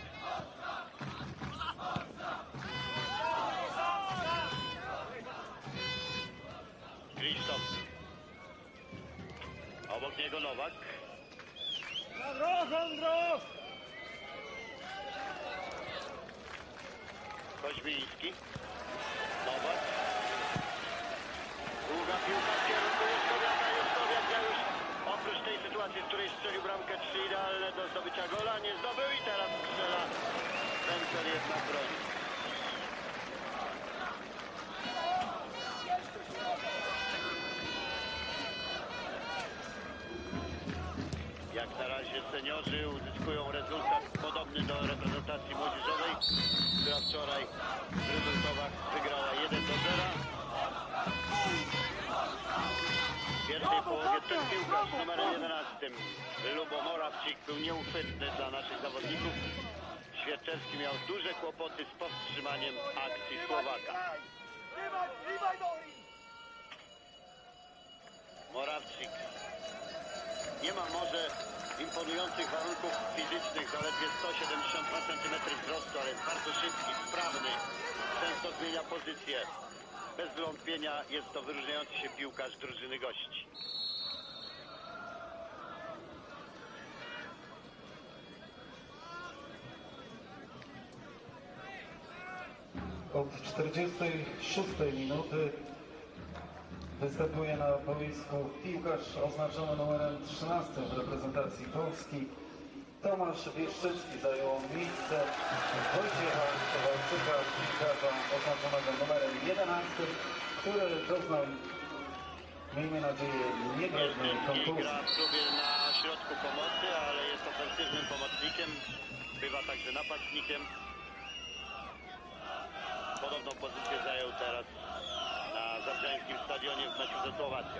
Krzysztof. Obok niego Nowak. Koźmiński. Nowak. Długa piłka w kierunku Juskowiaka. Juskowiak ja już oprócz tej sytuacji, w której strzelił bramkę 3 idealne do zdobycia gola, nie zdobył i teraz strzela. Ten jednak broni. Jak na razie seniorzy uzyskują rezultat podobny do reprezentacji młodzieżowej, która wczoraj w rezultowach wygrała 1-0. W pierwszej połowie ten piłkarz z numerem 11, Lubo Morawczyk, był nieuchwytny dla naszych zawodników. Świerczewski miał duże kłopoty z powstrzymaniem akcji Słowaka. Morawczyk nie ma może imponujących warunków fizycznych, zaledwie 172 cm wzrostu, ale jest bardzo szybki, sprawny, często zmienia pozycję. Bez wątpienia jest to wyróżniający się piłkarz drużyny gości. Od 46 minuty występuje na boisku piłkarz oznaczony numerem 13 w reprezentacji Polski. Tomasz Wieszczycki zajął miejsce Wojciecha Kowalczyka, piłkarza oznaczonego numerem 11, który doznał, miejmy nadzieję, niegroźnej Wieszczycki kontuzji. gra w klubie na środku pomocy, ale jest ofensywnym pomocnikiem, bywa także napastnikiem. Podobną pozycję zajął teraz na Zabrzańskim stadionie w meczu ze Słowacją.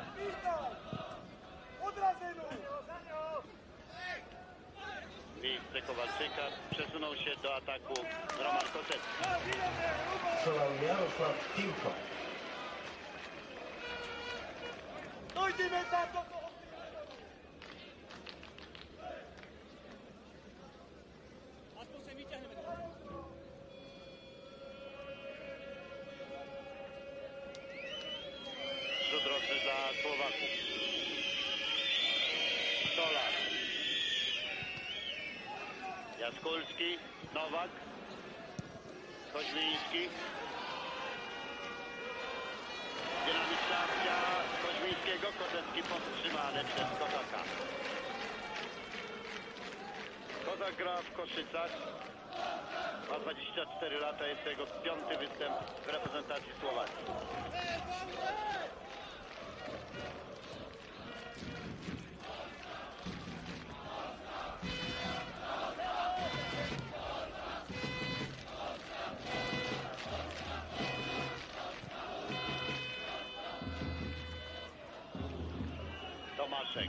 Miejsce Kowalczyka, przesunął się do ataku Roman Kosecki. Strzelał Jarosław Piłko. Rzut roczny dla Słowaków. Stolar. Jaskulski, Nowak, Koźmiński. Dynamiczna akcja Koźmińskiego, Kosecki powstrzymany przez Kozaka. Kozak gra w Koszycach. Ma 24 lata, jest to jego 5. występ w reprezentacji Słowacji. Tomaszek.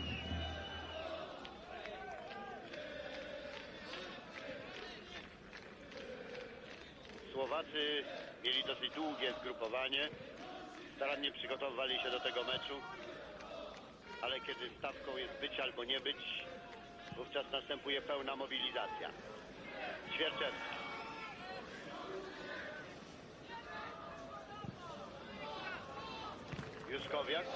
Słowacy mieli dosyć długie zgrupowanie, starannie przygotowywali się do tego meczu, ale kiedy stawką jest być albo nie być, wówczas następuje pełna mobilizacja. Świerczewski. Juszkowiak.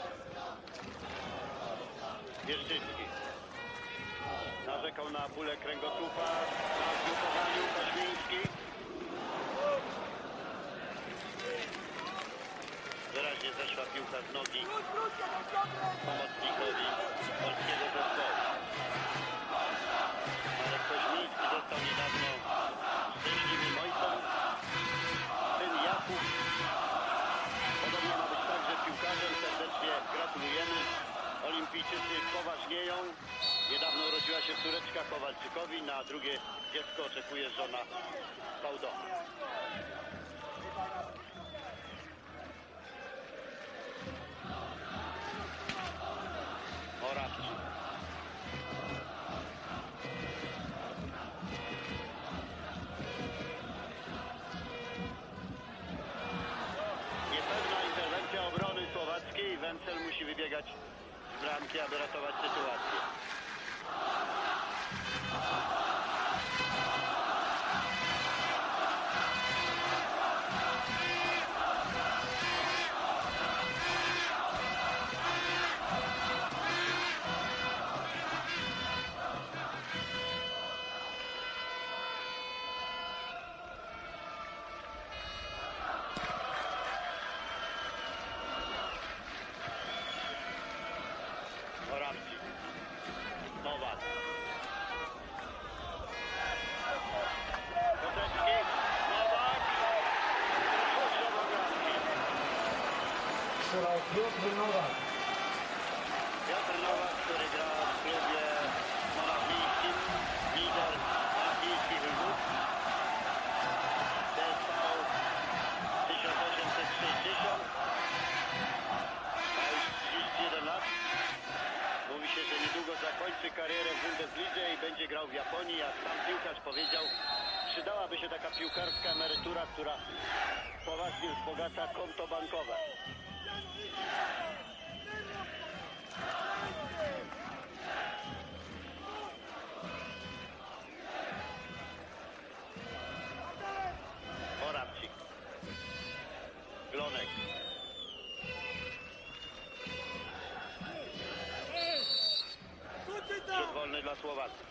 Pieszczycki. Narzekał na bóle kręgosłupa, na zgrupowaniu Koźmiński. Wyraźnie zeszła piłka z nogi pomocnikowi polskiego zespołu. Marek Koźmiński został niedawno szczęśliwym ojcem. Syn Jakub podobno ma być także piłkarzem. Serdecznie gratulujemy. Olimpijczycy poważnieją. Niedawno urodziła się córeczka Kowalczykowi. Na drugie dziecko oczekuje żona Pałdowa. Morawczyk. Niepewna interwencja obrony słowackiej. Wencel musi wybiegać z bramki, aby ratować sytuację. Morawczyk. Nowak. Kotecki. Nowak. Rzuca do bramki. Strzelał Piotr Nowak. Piotr Nowak, który gra w klubie monachijskim, lider monachijskich lwów. DSV 1860. Ma już 31 lat. Mówi się, że niedługo zakończy karierę w Bundeslidze i będzie grał w Japonii. Jak sam piłkarz powiedział, przydałaby się taka piłkarska emerytura, która poważnie wzbogaca konto bankowe. Morawczyk. Glonek. Rzut wolny dla Słowacji.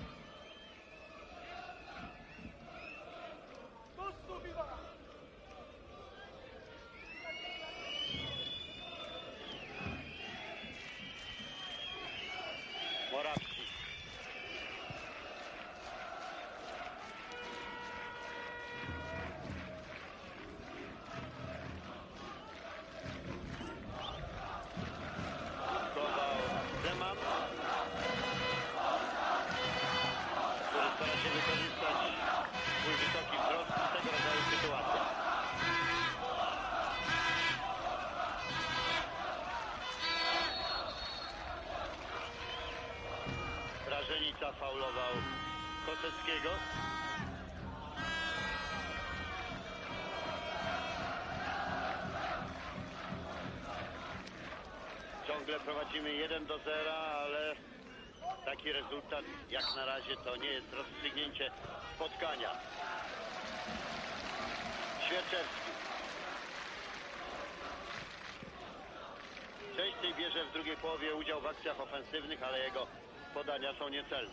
Morawczyk. Próbował Zeman, który stara się wykorzystać swój wysoki wzrost w tego rodzaju sytuacjach. Rażenica faulował Koseckiego. Ciągle prowadzimy 1-0, ale taki rezultat jak na razie to nie jest rozstrzygnięcie spotkania. Świerczewski. Częściej bierze w drugiej połowie udział w akcjach ofensywnych, ale jego podania są niecelne.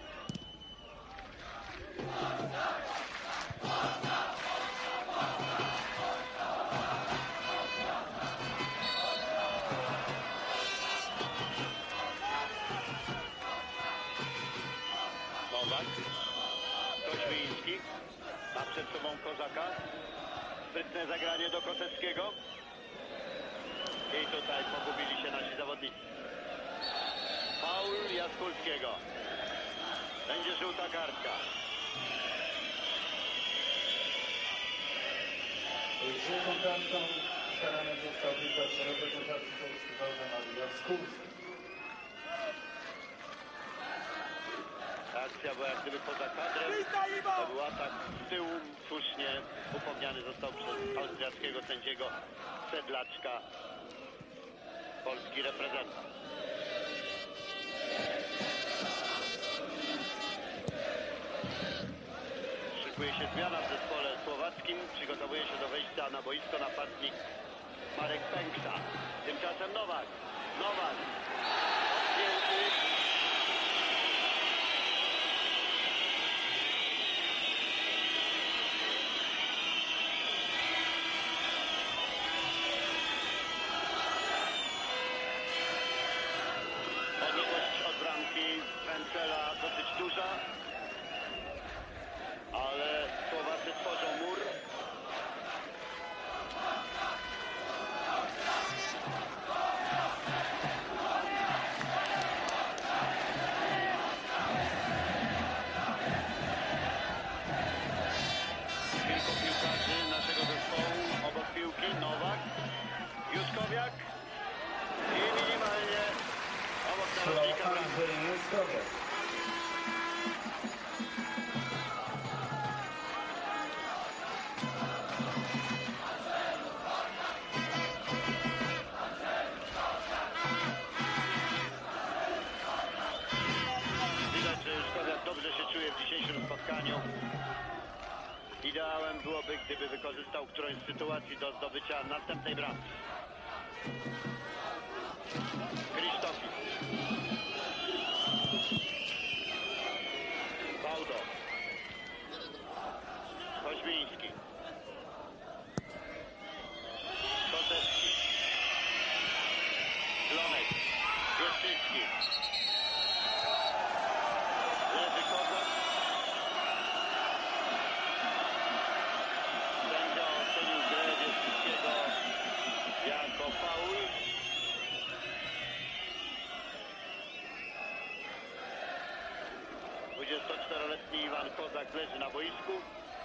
Nowak. Koźmiński. Ma przed sobą Kozaka. Sprytne zagranie do Koseckiego. I tutaj pogubili się nasi zawodnicy. Faul Jaskulskiego. Będzie żółta kartka. Żółtą kartką karany został piłkarz reprezentacji Polski Waldemar Jaskulski. Akcja była jak gdyby poza kadrem. To był atak z tyłu. Słusznie upomniany został przez austriackiego sędziego Sedlaczka. Polski reprezentant. Szykuje się zmiana w zespole słowackim. Przygotowuje się do wejścia na boisko napastnik Marek Pęksa. Tymczasem Nowak. Nowak. Odpięty. Odległość od bramki Pencela dosyć duża, ale Słowacy tworzą mur. Kilku piłkarzy naszego zespołu obok piłki. Nowak, Juskowiak i minimalnie obok narożnika bramki. Andrzej Juskowiak. Widać, że Juskowiak dobrze się czuje w dzisiejszym spotkaniu. Ideałem byłoby, gdyby wykorzystał którąś z sytuacji do zdobycia następnej bramki. Krzysztofi. Bałdo. Koźmiński. Kotecki. Slonek. Wieszczycki. Leży Kozak. Sędzia ocenił grę Wieszczyckiego jako faul. Letni Iwan Kozak leży na boisku.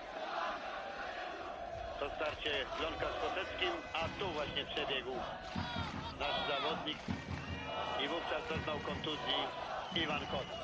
To starcie Glonka z Koseckim, a tu właśnie przebiegł nasz zawodnik i wówczas doznał kontuzji Iwan Kozak.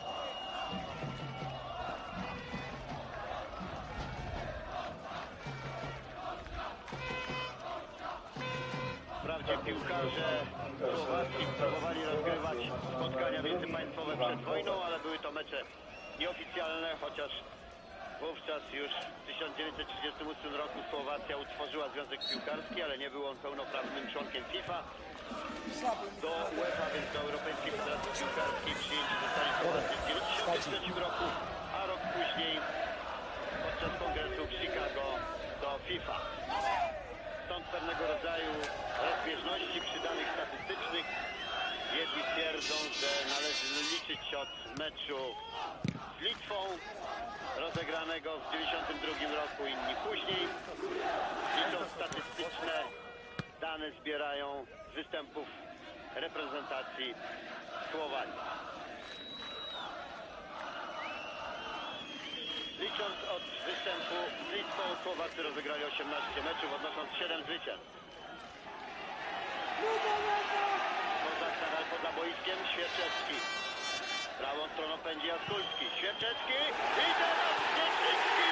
Wprawdzie piłkarze słowacki próbowali rozgrywać spotkania międzypaństwowe przed wojną, ale były to mecze nieoficjalne, chociaż wówczas już w 1938 roku Słowacja utworzyła Związek Piłkarski, ale nie był on pełnoprawnym członkiem FIFA. Do UEFA, więc do Europejskiej Federacji Piłkarskiej przyjęci zostali Słowacy w 1993 roku, a rok później podczas kongresu w Chicago do FIFA. Stąd pewnego rodzaju rozbieżności przy danych statystycznych. Jedni twierdzą, że należy liczyć od meczu z Litwą rozegranego w 1992 roku, inni później. Liczą statystyczne dane, zbierają z występów reprezentacji Słowacji. Licząc od występu z Litwą, Słowacy rozegrali 18 meczów, odnosząc 7 zwycięstw. Kozak nadal poza boiskiem, Świerczewski. Prawą stroną pędzi Jaskulski. Świerczewski i teraz Świerczewski!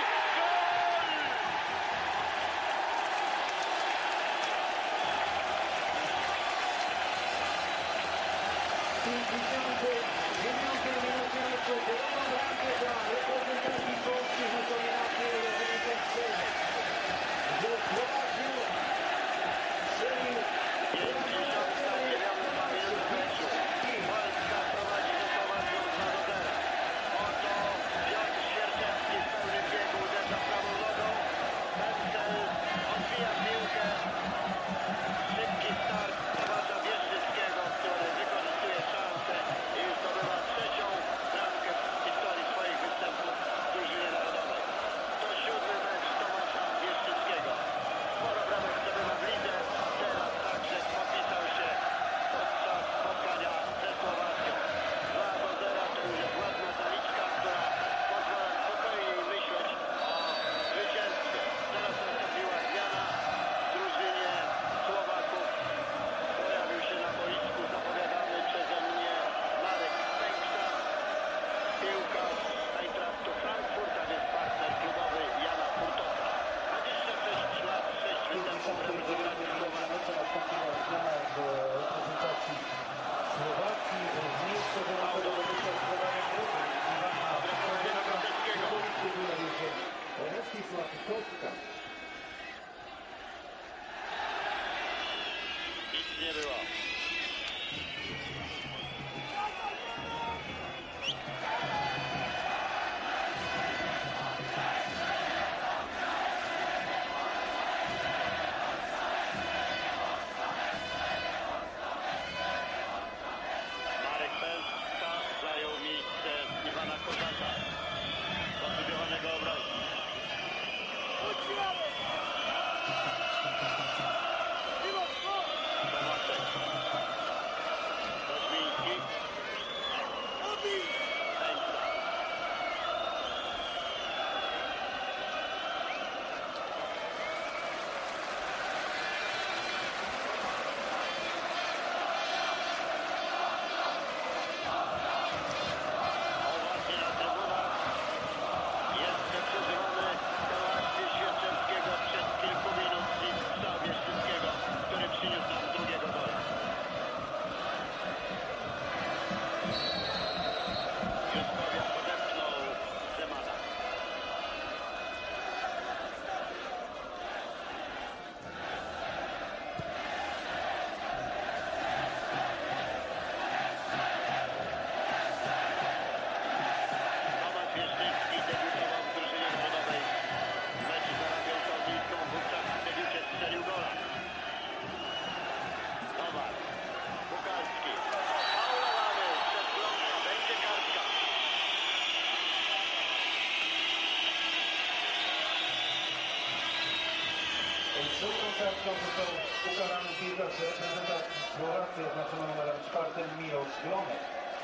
kartką został ukarany piłkarz reprezentacji Słowacji oznaczony numerem 4 Miłosz Glonek.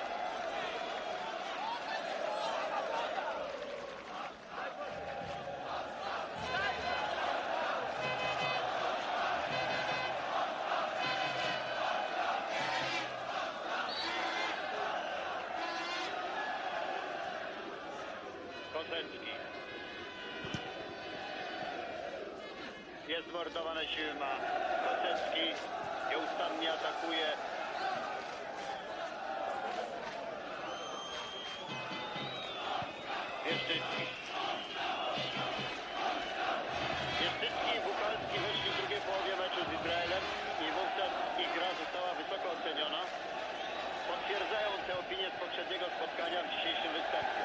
Kosecki. Jest mordowane siły ma Kosecki. Nieustannie atakuje. Wieszczycki. Wieszczycki i Bukalski weszli w drugiej połowie meczu z Izraelem i wówczas ich gra została wysoko oceniona. Potwierdzają te opinie z poprzedniego spotkania w dzisiejszym występie.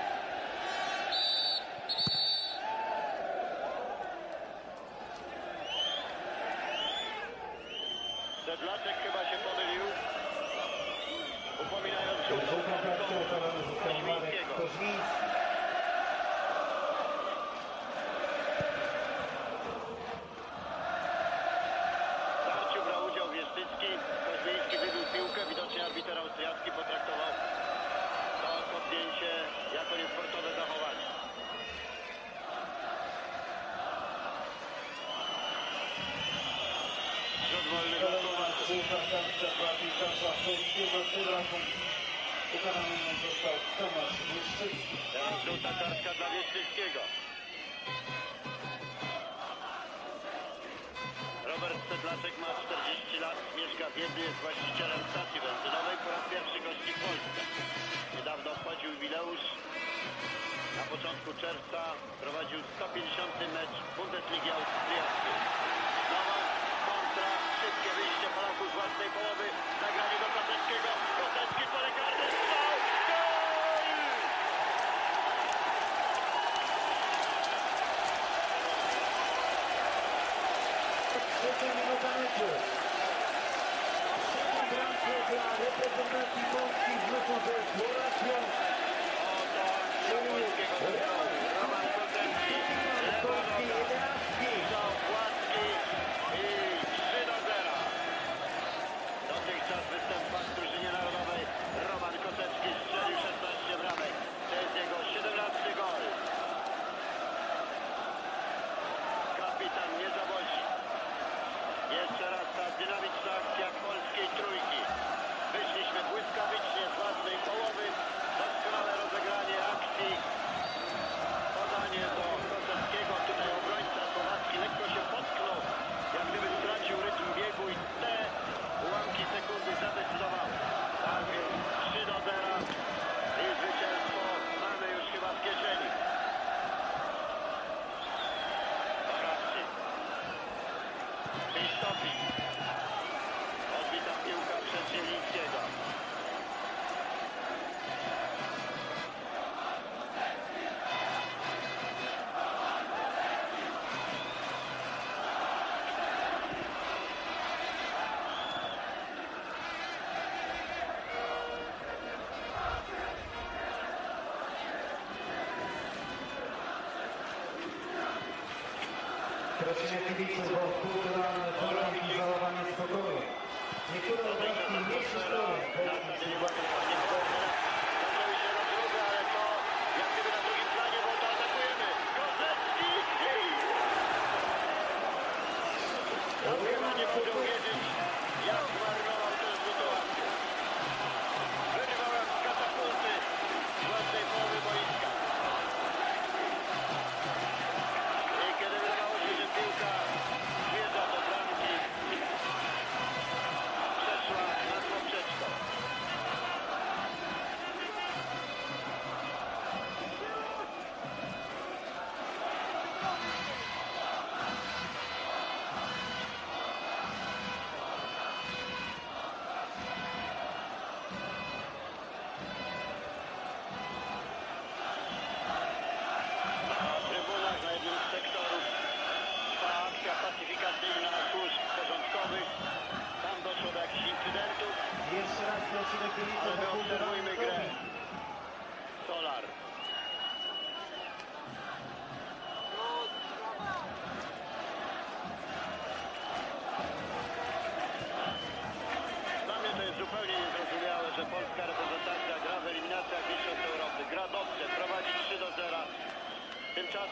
Sedlaczek chyba się pomylił, upominając się o Koźmińskiego. W starciu brał udział Wieszczycki, Koźmiński wybił piłkę, widocznie arbiter austriacki potraktował to kopnięcie jako niesportowe zachowanie. Rzut wolny do Słowacji. Ukarany został Tomasz Wieszczycki. Teraz żółta kartka dla Wieszczyckiego. Robert Sedlaczek ma 40 lat, mieszka w Wiedniu, jest właścicielem stacji benzynowej, po raz pierwszy gości w Polsce. Niedawno obchodził jubileusz. Na początku czerwca prowadził 150. mecz Bundesligi austriackiej. Nowak, kontra, szybkie wyjście Polaków z własnej połowy, zagranie do Koseckiego, Kosecki pole karne, strzał, gol! Trzecia minuta meczu. Trzecia bramka dla reprezentacji Polski w meczu ze Słowacją. Oto akcja polskiego zespołu. Roman Kosecki, lewa noga, strzał gładki i 3-0. Dotychczas w występach w drużynie narodowej Roman Kosecki strzelił 16 bramek. To jest jego 17. gol. Kapitan nie zawodzi. Jeszcze raz ta dynamiczna akcja polskiej trójki. Wyszliśmy błyskawicznie z własnej połowy. Doskonałe rozegranie akcji. Podanie do Koseckiego. Tutaj obrońca słowacki lekko się potknął. Jak gdyby stracił rytm biegu i te ułamki sekundy zadecydowały. Tak więc 3-0 i zwycięstwo mamy już chyba w kieszeni. Morawczyk. Krzysztofi. Odbita piłka przez Zielińskiego. Prosimy kibiców o kulturalne warunki zachowania spokoju. Niektóre obrazki nie przystoi. Ale to jak gdyby na drugim planie, bo to atakujemy. Kosecki! Chyba nie mogę uwierzyć, jak zmarnował tę sytuację. Wyrwałem z katapulty z własnej połowy boiska. I kiedy wydawało się, że piłka zmierza do bramki, przeszła nad poprzeczką.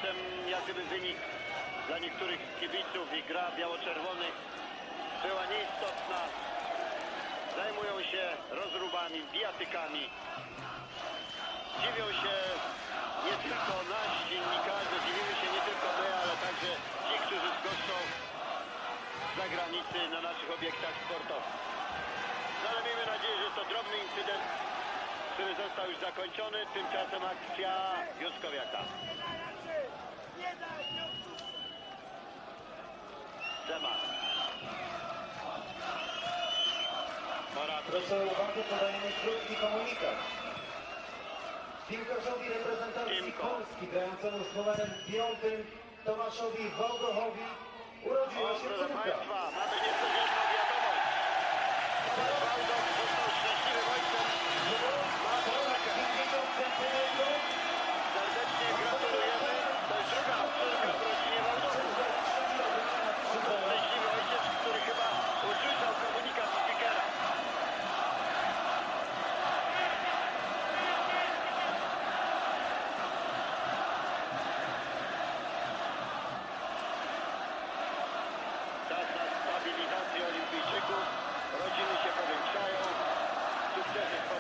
czasem jak gdyby wynik dla niektórych kibiców i gra biało-czerwonych była nieistotna. Zajmują się rozróbami, bijatykami. Dziwią się nie tylko nasi dziennikarze, dziwimy się nie tylko my, ale także ci, którzy goszczą z zagranicy na naszych obiektach sportowych. No ale miejmy nadzieję, że to drobny incydent, który został już zakończony. Tymczasem akcja Juskowiaka. Zeman. Morawski. Proszę o uwagę, podajemy krótki komunikat. Piłkarzowi reprezentacji Piłko. Polski grającemu z numerem 5 Tomaszowi Wałdochowi urodziła się Proszę córka. Państwa, mamy niecodzienną wiadomość. Tomasz Wałdoch został szczęśliwym ojcem. Ma córkę. Serdecznie gratulujemy. To jest druga córka w rodzinie Wałdochów. Szczęśliwy ojciec, który chyba usłyszał komunikat speakera. Czas na stabilizację olimpijczyków. Rodziny się powiększają. Sukcesy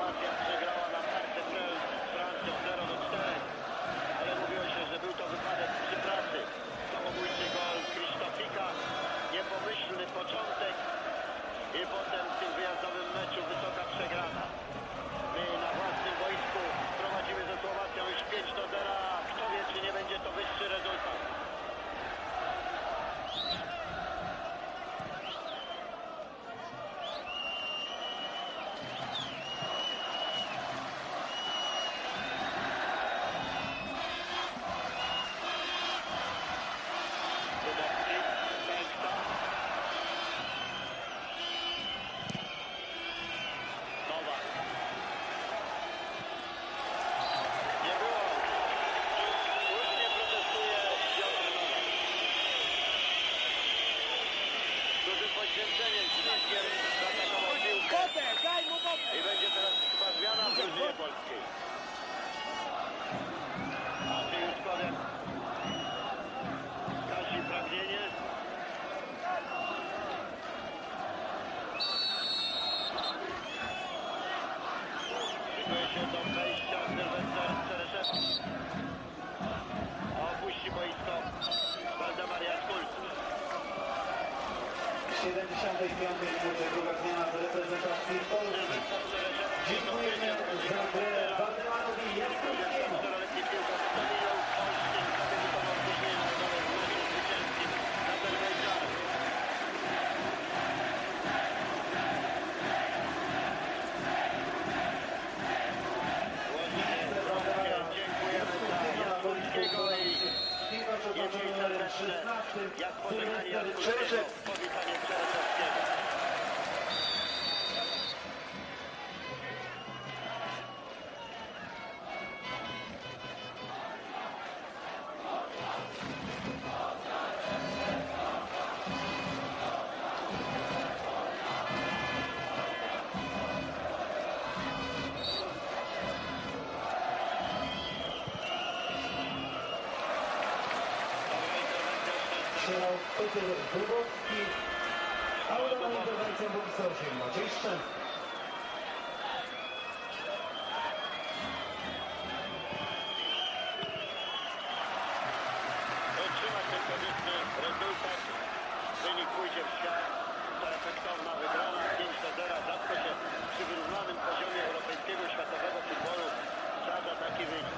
Słowacja przegrała na Parce Prel z Francją 0-4, ale mówiło się, że był to wypadek przy pracy. Samobójczy gol Krzysztofika, niepomyślny początek i potem w tym wyjazdowym meczu wysoka przegrana. My na własnym boisku prowadzimy ze Słowacją już 5-0, a kto wie, czy nie będzie to wyższy rezultat. Wodę, daj mu wodę! I będzie teraz chyba zmiana w drużynie polskiej. Andrzej Juszkowiak gasi pragnienie. Szykuje się do wejścia Sylwester Czereszewski. Opuści boisko Waldemar Jaskulski. W 75 minucie druga zmiana z reprezentacji Polski. Dziękujemy za grę Waldemarowi Jaskulskiemu. 4-letni piłkarz Stanilow Olsztyn zadebiutował w drużynie narodowej w meczu zwycięskim z Azerbejdżanem. Włodzimierz Brąskie, dziękujemy za Jaskulskiego i jeśli serdeczne, jak pożegnanie Jaskulskiego, powitanie Czereszewskiego. Strzelał Peter Dubowski, a udaną interwencją Bogusław Maciej Szczęsny. Utrzymać ten korzystny rezultat. Wynik pójdzie w świat. To efektowna wygrana 5-0. Rzadko się przy wyrównanym poziomie europejskiego i światowego futbolu zdarza taki wynik.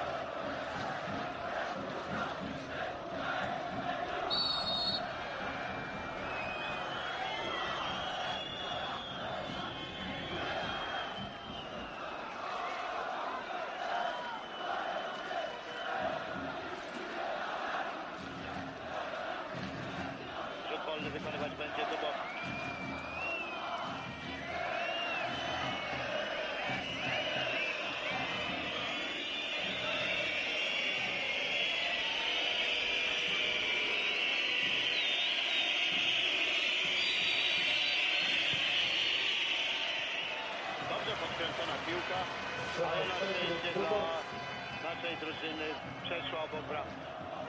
Rzut wolny wykonywać będzie Dubowski. Dobrze podkręcona piłka, ale na szczęście dla naszej drużyny przeszła obok bramki.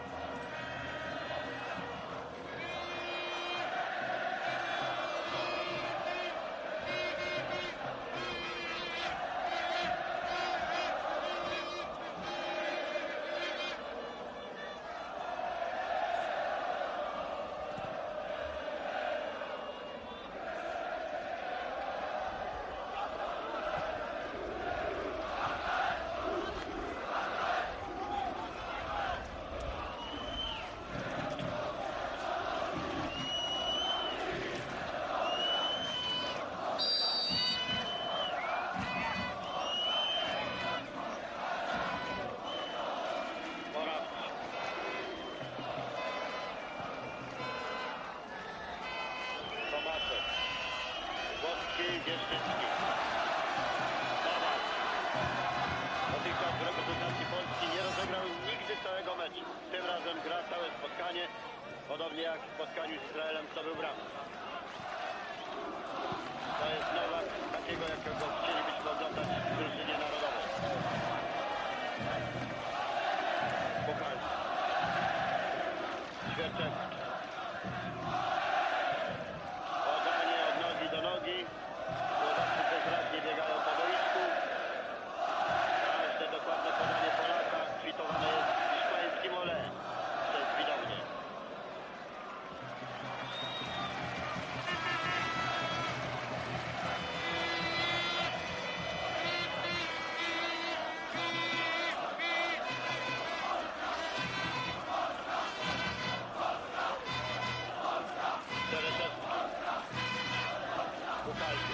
Wierzchnicki. Nowak. Dotychczas w reprezentacji Polski nie rozegrał nigdy całego meczu. Tym razem gra całe spotkanie, podobnie jak w spotkaniu z Izraelem zdobył bramkę. To jest Nowak, takiego jakiego chcielibyśmy oglądać w drużynie narodowej. Buchalski. Świerczewski. Podanie od nogi do nogi. Słowacy bezradnie biegają po boisku. Puchalski.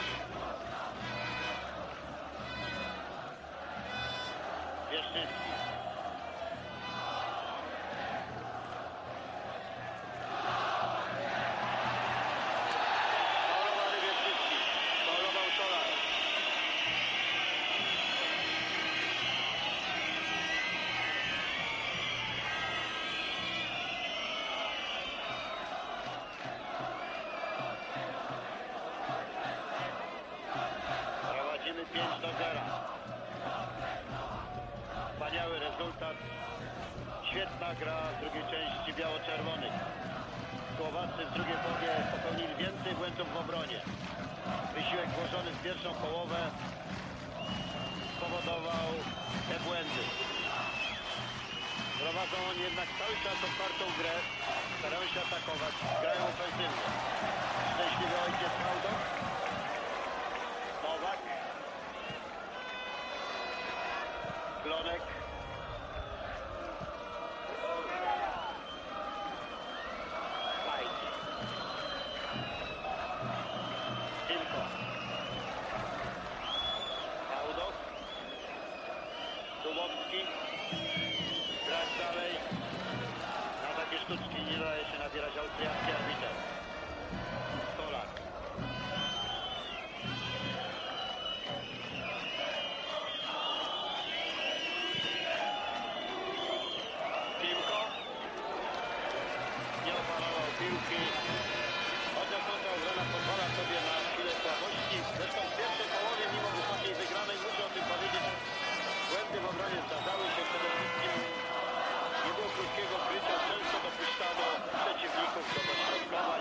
Wieszczycki. Faulowany Wieszczycki. Faulował Solar. Prowadzimy 5-0. Wspaniały rezultat. Świetna gra w drugiej części biało-czerwonych. Słowacy w drugiej połowie popełnili więcej błędów w obronie. Wysiłek włożony w pierwszą połowę spowodował te błędy. Prowadzą oni jednak cały czas otwartą grę. Starają się atakować. Grają ofensywnie. Szczęśliwy ojciec Hałdo. Nowak. Klonek. Fajnie. Tylko. Hałdo. Dubowski. Grać dalej. Na takie sztuczki nie daje się nabierać austriacki arbiter. Solar. Piłko. Nie opanował piłki. Chociaż ta obrona pozwala sobie na chwilę słabości. Zresztą w pierwszej połowie, mimo wysokiej wygranej, muszę o tym powiedzieć, błędy w obronie zdarzały się. Przede wszystkim nie było krótkiego krycia. Często dopuszczano przeciwników do dośrodkowań.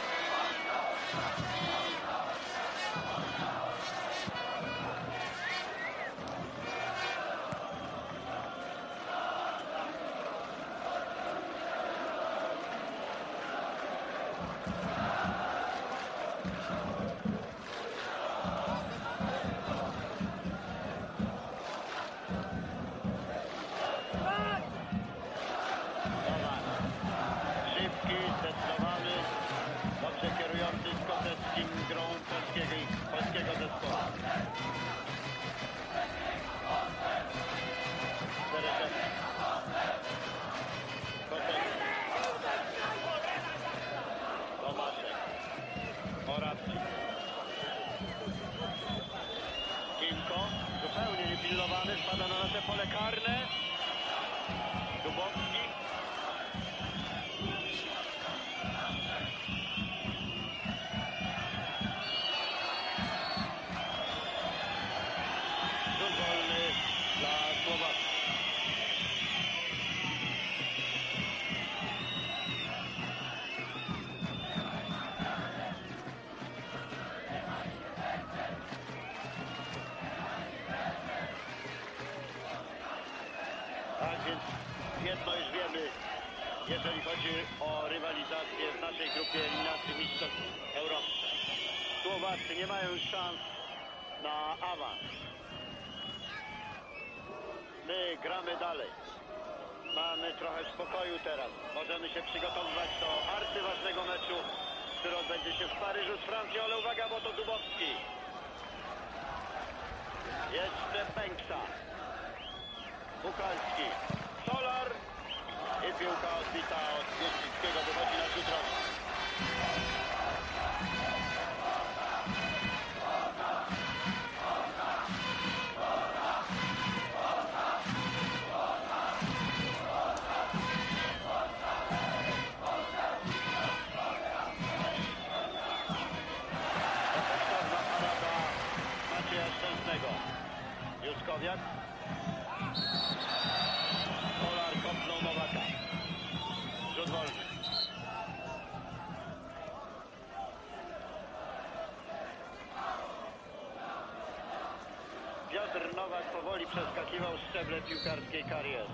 Nowak. Szybki, zdecydowany, dobrze kierujący z Koteckim grą polskiego zespołu. Sereczewski. Kotecki. Tomaszek. Morawczyk. Kimko, zupełnie niepilnowany, spada na nasze pole karne. Dubowski. Rzut wolny dla Słowacji. Tak więc jedno już wiemy, jeżeli chodzi o rywalizację w naszej grupie eliminacji mistrzostw Europy. Słowacy nie mają już szans na awans. My gramy dalej. Mamy trochę spokoju teraz. Możemy się przygotowywać do arcyważnego meczu, który odbędzie się w Paryżu z Francją, ale uwaga, bo to Dubowski. Jeszcze Pęksa. Puchalski. Solar. I piłka odbita od Wieszczyckiego. Wychodzi na rzut rożny. Efektowna parada Macieja Szczęsnego. Juszkowiak. Solar kopnął Nowaka. Rzut wolny. Piotr Nowak powoli przeskakiwał szczeble piłkarskiej kariery.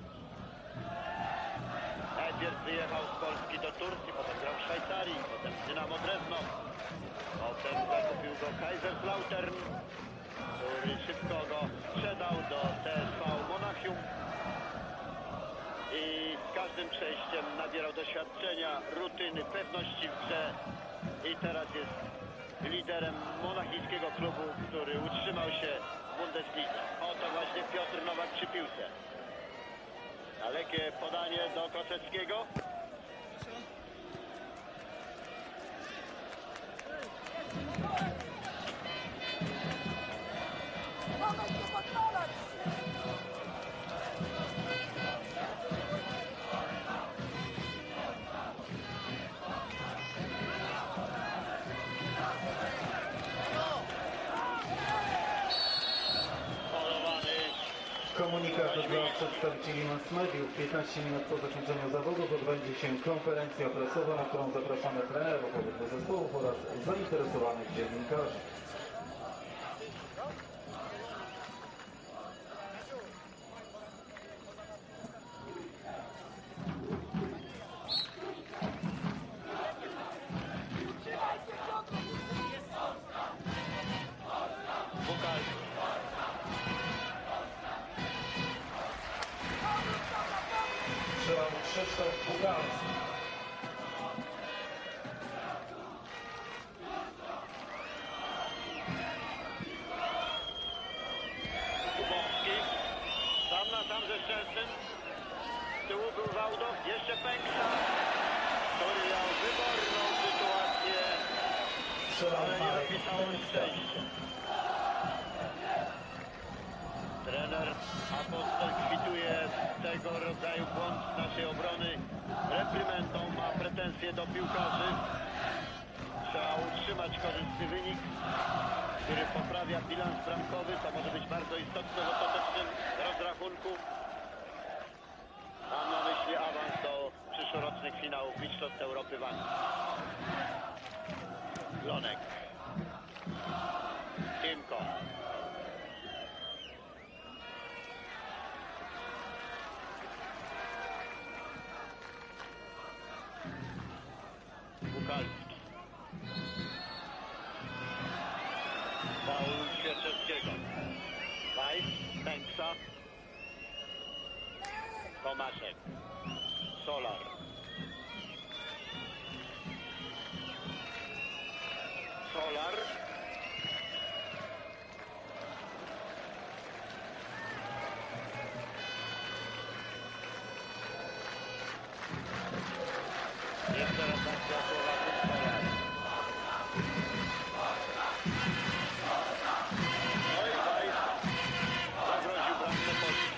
Najpierw wyjechał z Polski do Turcji, potem grał w Szwajcarii, potem w Dynamo Drezno. Potem zakupił go Kaiserslautern, który szybko go sprzedał do TSV Monachium. I z każdym przejściem nabierał doświadczenia, rutyny, pewności w grze. I teraz jest liderem monachijskiego klubu, który utrzymał się w Bundeslidze. Oto właśnie Piotr Nowak przy piłce. Dalekie podanie do Koseckiego. Komunikat dla przedstawicieli mass mediów. 15 minut po zakończeniu zawodów odbędzie się konferencja prasowa, na którą zapraszamy trenerów obydwu zespołów oraz zainteresowanych dziennikarzy. Strzelał Krzysztof Bukalski. Kubowski. Sam na sam ze Szczęsnym. Z tyłu był Wałdow. Jeszcze Pęksa, który miał wyborną sytuację, Strzelał ale nie Marek dopisało mu Pęksa. szczęście. Trener Apostol kwituje tego rodzaju błąd naszej obrony reprymendą, ma pretensje do piłkarzy. Trzeba utrzymać korzystny wynik, który poprawia bilans bramkowy. To może być bardzo istotne w ostatecznym rozrachunku. Mam na myśli awans do przyszłorocznych finałów Mistrzostw Europy w Anglii. Lonek. Timko. Bukalski. Faul Świerczewskiego. Weiss, Pęksa. Tomaszek. Solar. Solar. Jeszcze raz akcja Słowaków. Solar. No i Weiss zagroził bramkę Polski.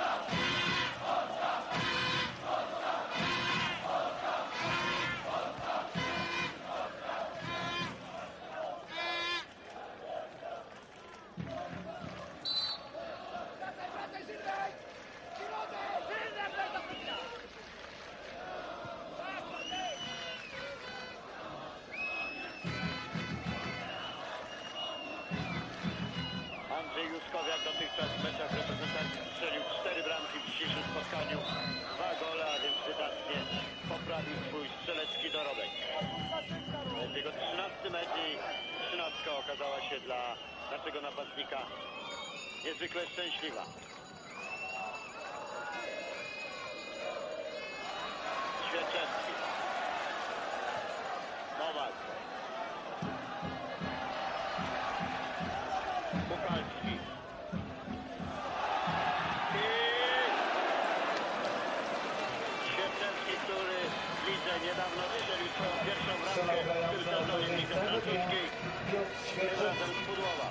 Andrzej Juskowiak dotychczas w meczach reprezentacji strzelił 4 bramki w dzisiejszym spotkaniu. 2 gole, a więc wydatnie poprawił swój strzelecki dorobek. To jest jego 13 mecz i 13 okazała się dla naszego napastnika niezwykle szczęśliwa. Świerczewski. Nowak. Bukalski. I Świerczewski, który w lidze niedawno strzelił swoją pierwszą bramkę w tym sezonie w lidze francuskiej. Piotr Tym Świerczewski. razem z Pudłowa.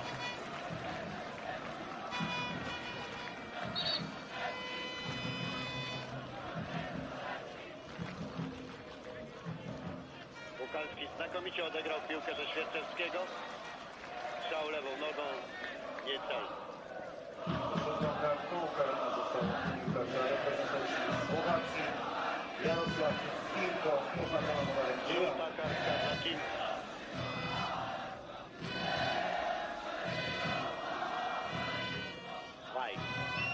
Bukalski znakomicie odegrał piłkę do Świerczewskiego. Strzał lewą nogą, nie cel. Drugą kartą karną została piłkarza reprezentacji Słowacji Jarosław Kilko, oznaczona numerem 9. Żółta kartka dla Kimki. Weiss.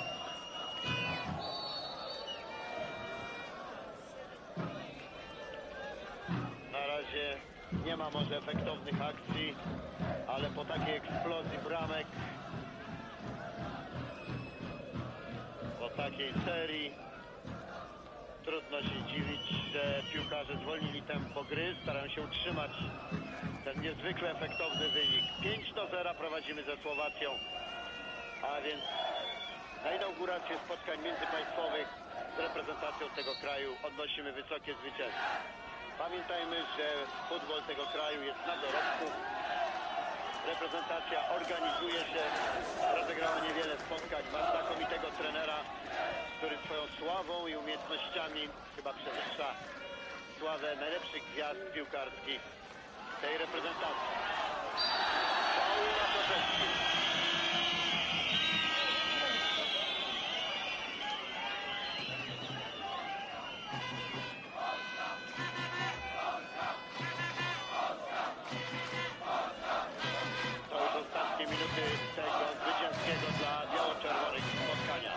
Na razie nie ma może efektownych akcji, ale po takiej eksplozji bramek, po takiej serii, Trudno się dziwić, że piłkarze zwolnili tempo gry, starają się utrzymać ten niezwykle efektowny wynik. 5-0 prowadzimy ze Słowacją, a więc na inaugurację spotkań międzypaństwowych z reprezentacją tego kraju odnosimy wysokie zwycięstwo. Pamiętajmy, że futbol tego kraju jest na dorobku. Reprezentacja organizuje się, rozegrała niewiele spotkań, ma znakomitego trenera, który swoją sławą i umiejętnościami chyba przewyższa sławę najlepszych gwiazd piłkarskich tej reprezentacji. Paul Matuszewski. To już ostatnie minuty tego zwycięskiego dla biało-czerwonych spotkania.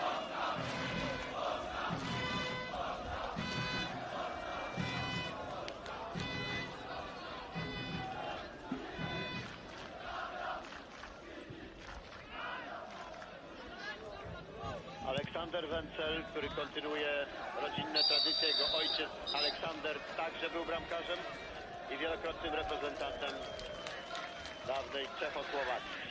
Aleksander Wencel, który kontynuuje rodzinne tradycje. Jego ojciec Aleksander także był bramkarzem i wielokrotnym reprezentantem dawnej Czechosłowacji.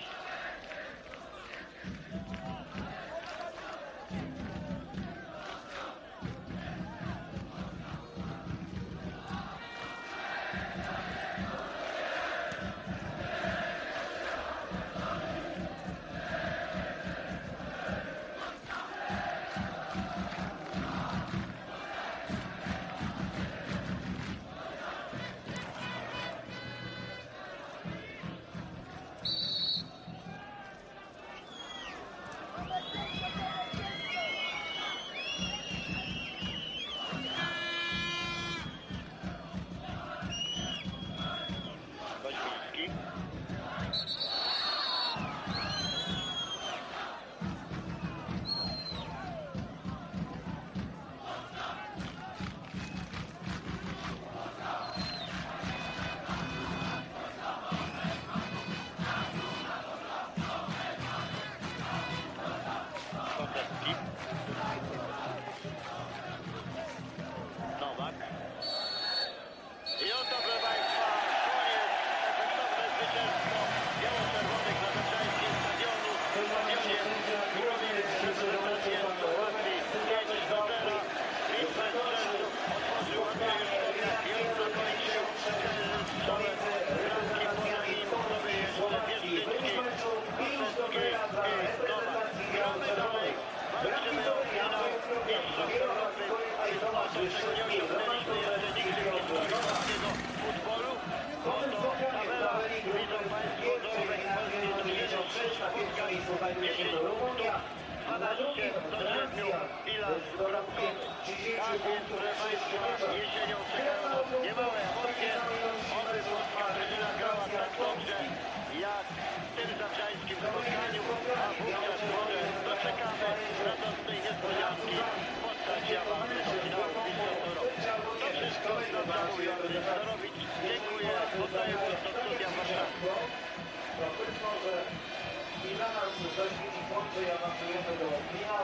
Nowak. I oto, proszę Państwa, koniec. Efektowne zwycięstwo biało-czerwonych na Zabrzańskim stadionie. Reprezentację Słowacji 5-0. Liczbę strzelców otworzył Andrzej Juszkowiak i on zakończył celnym strzałem bramki poza nim. Zdobył jeszcze Wierzczyński, Kosecki i Nowak. Gramy dalej. Walczymy o finał Mistrzostw Europy. O to, czego nie osiągnęliśmy jeszcze nigdy w historii polskiego futbolu. Oto tabela. Widzą Państwo dorobek polskiej drużyny. 6 spotkań, 10 punktów, 12 do 7 bilans bramkowy. Tak więc, proszę Państwa, jesienią czekają nas niemałe emocje. Oby polska drużyna grała tak dobrze, jak w tym zabrzańskim spotkaniu, a wówczas może doczekamy radosnej niespodzianki w postaci awansu do finału Mistrzostw Europy. To wszystko z nami mówił Andrzej Zadorowicz. Dziękuję. Oddaję głos do studia w Warszawie. Być może i dla nas zaś widzi słońce i awansujemy do finału.